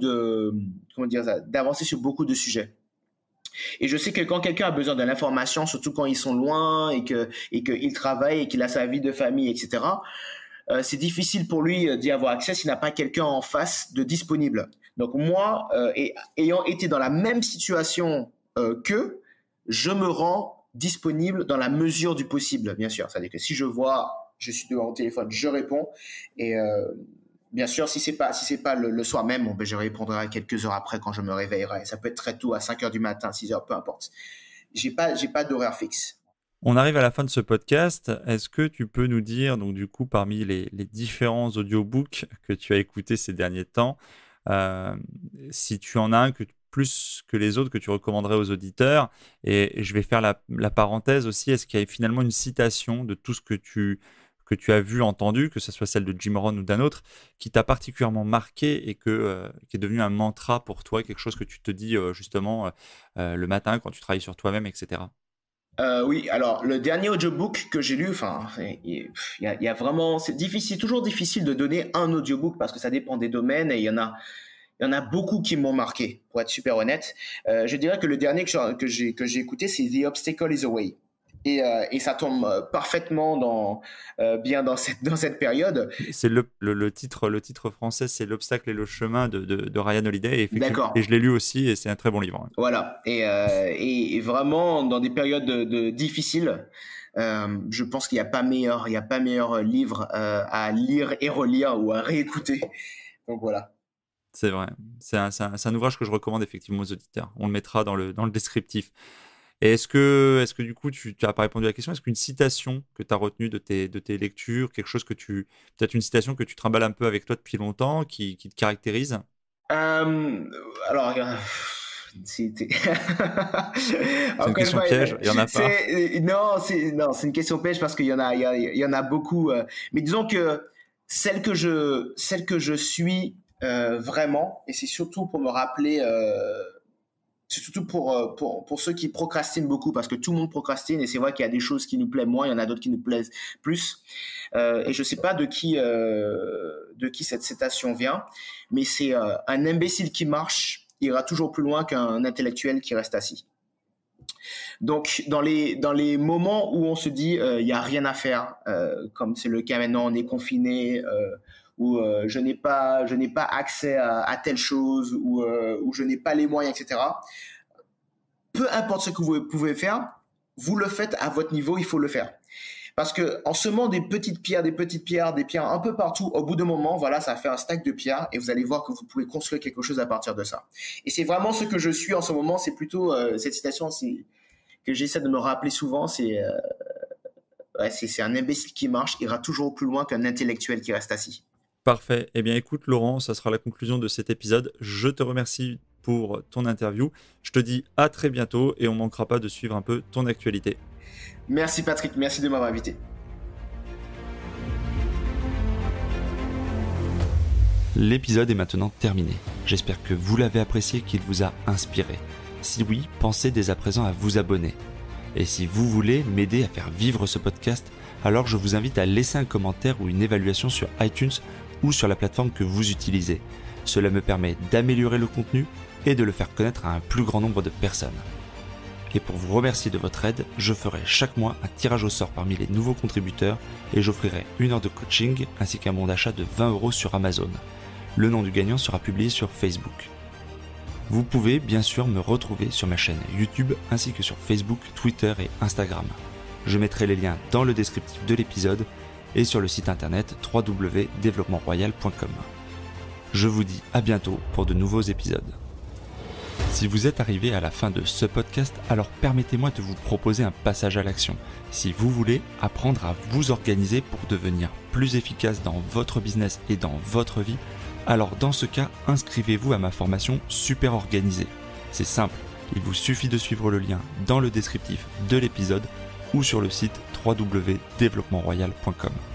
d'avancer sur beaucoup de sujets. Et je sais que quand quelqu'un a besoin de l'information, surtout quand ils sont loin et qu'il travaille et qu'il a sa vie de famille, etc., c'est difficile pour lui d'y avoir accès s'il n'a pas quelqu'un en face de disponible. Donc moi, ayant été dans la même situation qu'eux, je me rends disponible dans la mesure du possible, bien sûr. C'est-à-dire que si je suis devant mon téléphone, je réponds. Et bien sûr, si c'est pas le soir même, bon, ben, je répondrai quelques heures après quand je me réveillerai. Ça peut être très tôt, à 5 heures du matin, 6 heures, peu importe. J'ai pas d'horaire fixe. On arrive à la fin de ce podcast. Est-ce que tu peux nous dire, donc du coup, parmi les différents audiobooks que tu as écoutés ces derniers temps, si tu en as un plus que les autres que tu recommanderais aux auditeurs? Et je vais faire la parenthèse aussi. Est-ce qu'il y a finalement une citation de tout ce que tu as vu, entendu, que ce soit celle de Jim Rohn ou d'un autre, qui t'a particulièrement marqué et qui est devenu un mantra pour toi, quelque chose que tu te dis justement le matin quand tu travailles sur toi-même, etc. Oui, alors le dernier audiobook que j'ai lu, enfin, il y a vraiment, c'est difficile, toujours difficile de donner un audiobook parce que ça dépend des domaines et il y en a beaucoup qui m'ont marqué, pour être super honnête. Je dirais que le dernier que j'ai écouté, c'est The Obstacle is a Way. Et ça tombe parfaitement bien dans cette période. C'est le titre français, c'est L'obstacle et le chemin de Ryan Holiday. Et D'accord. Et je l'ai lu aussi et c'est un très bon livre. Voilà. Et vraiment, dans des périodes difficiles, je pense qu'il n'y a pas meilleur livre à lire et relire ou à réécouter. Donc voilà. C'est vrai. C'est un ouvrage que je recommande effectivement aux auditeurs. On le mettra dans le descriptif. Et est-ce que du coup, tu n'as pas répondu à la question, est-ce qu'une citation que tu as retenue de tes lectures, quelque chose peut-être une citation que tu trimbales un peu avec toi depuis longtemps, qui te caractérise? Alors, c'est C'est une encore une question fois, piège, il n'y en a pas. non, c'est une question piège parce qu'il y en a beaucoup. Mais disons que celle que je suis vraiment, et c'est surtout pour me rappeler. C'est surtout pour ceux qui procrastinent beaucoup, parce que tout le monde procrastine, et c'est vrai qu'il y a des choses qui nous plaisent moins, il y en a d'autres qui nous plaisent plus. Et je ne sais pas de qui cette citation vient, mais c'est un imbécile qui marche ira toujours plus loin qu'un intellectuel qui reste assis. Donc, dans les moments où on se dit il n'y a rien à faire, comme c'est le cas maintenant, on est confiné, où je n'ai pas accès à telle chose, où je n'ai pas les moyens, etc. Peu importe ce que vous pouvez faire, vous le faites à votre niveau, il faut le faire. Parce que en semant des petites pierres un peu partout, au bout d'un moment, voilà, ça fait un stack de pierres et vous allez voir que vous pouvez construire quelque chose à partir de ça. Et c'est vraiment ce que je suis en ce moment. C'est plutôt cette citation que j'essaie de me rappeler souvent. C'est un imbécile qui marche ira toujours plus loin qu'un intellectuel qui reste assis. Parfait. Eh bien, écoute, Laurent, ça sera la conclusion de cet épisode. Je te remercie pour ton interview. Je te dis à très bientôt et on ne manquera pas de suivre un peu ton actualité. Merci Patrick, merci de m'avoir invité. L'épisode est maintenant terminé. J'espère que vous l'avez apprécié, qu'il vous a inspiré. Si oui, pensez dès à présent à vous abonner. Et si vous voulez m'aider à faire vivre ce podcast, alors je vous invite à laisser un commentaire ou une évaluation sur iTunes ou sur la plateforme que vous utilisez. Cela me permet d'améliorer le contenu et de le faire connaître à un plus grand nombre de personnes. Et pour vous remercier de votre aide, je ferai chaque mois un tirage au sort parmi les nouveaux contributeurs et j'offrirai 1 heure de coaching ainsi qu'un bon d'achat de 20 € sur Amazon. Le nom du gagnant sera publié sur Facebook. Vous pouvez bien sûr me retrouver sur ma chaîne YouTube ainsi que sur Facebook, Twitter et Instagram. Je mettrai les liens dans le descriptif de l'épisode et sur le site internet www.developpementroyal.com. Je vous dis à bientôt pour de nouveaux épisodes. Si vous êtes arrivé à la fin de ce podcast, alors permettez-moi de vous proposer un passage à l'action. Si vous voulez apprendre à vous organiser pour devenir plus efficace dans votre business et dans votre vie, alors dans ce cas, inscrivez-vous à ma formation Super Organisé. C'est simple, il vous suffit de suivre le lien dans le descriptif de l'épisode ou sur le site www.developpementroyal.com.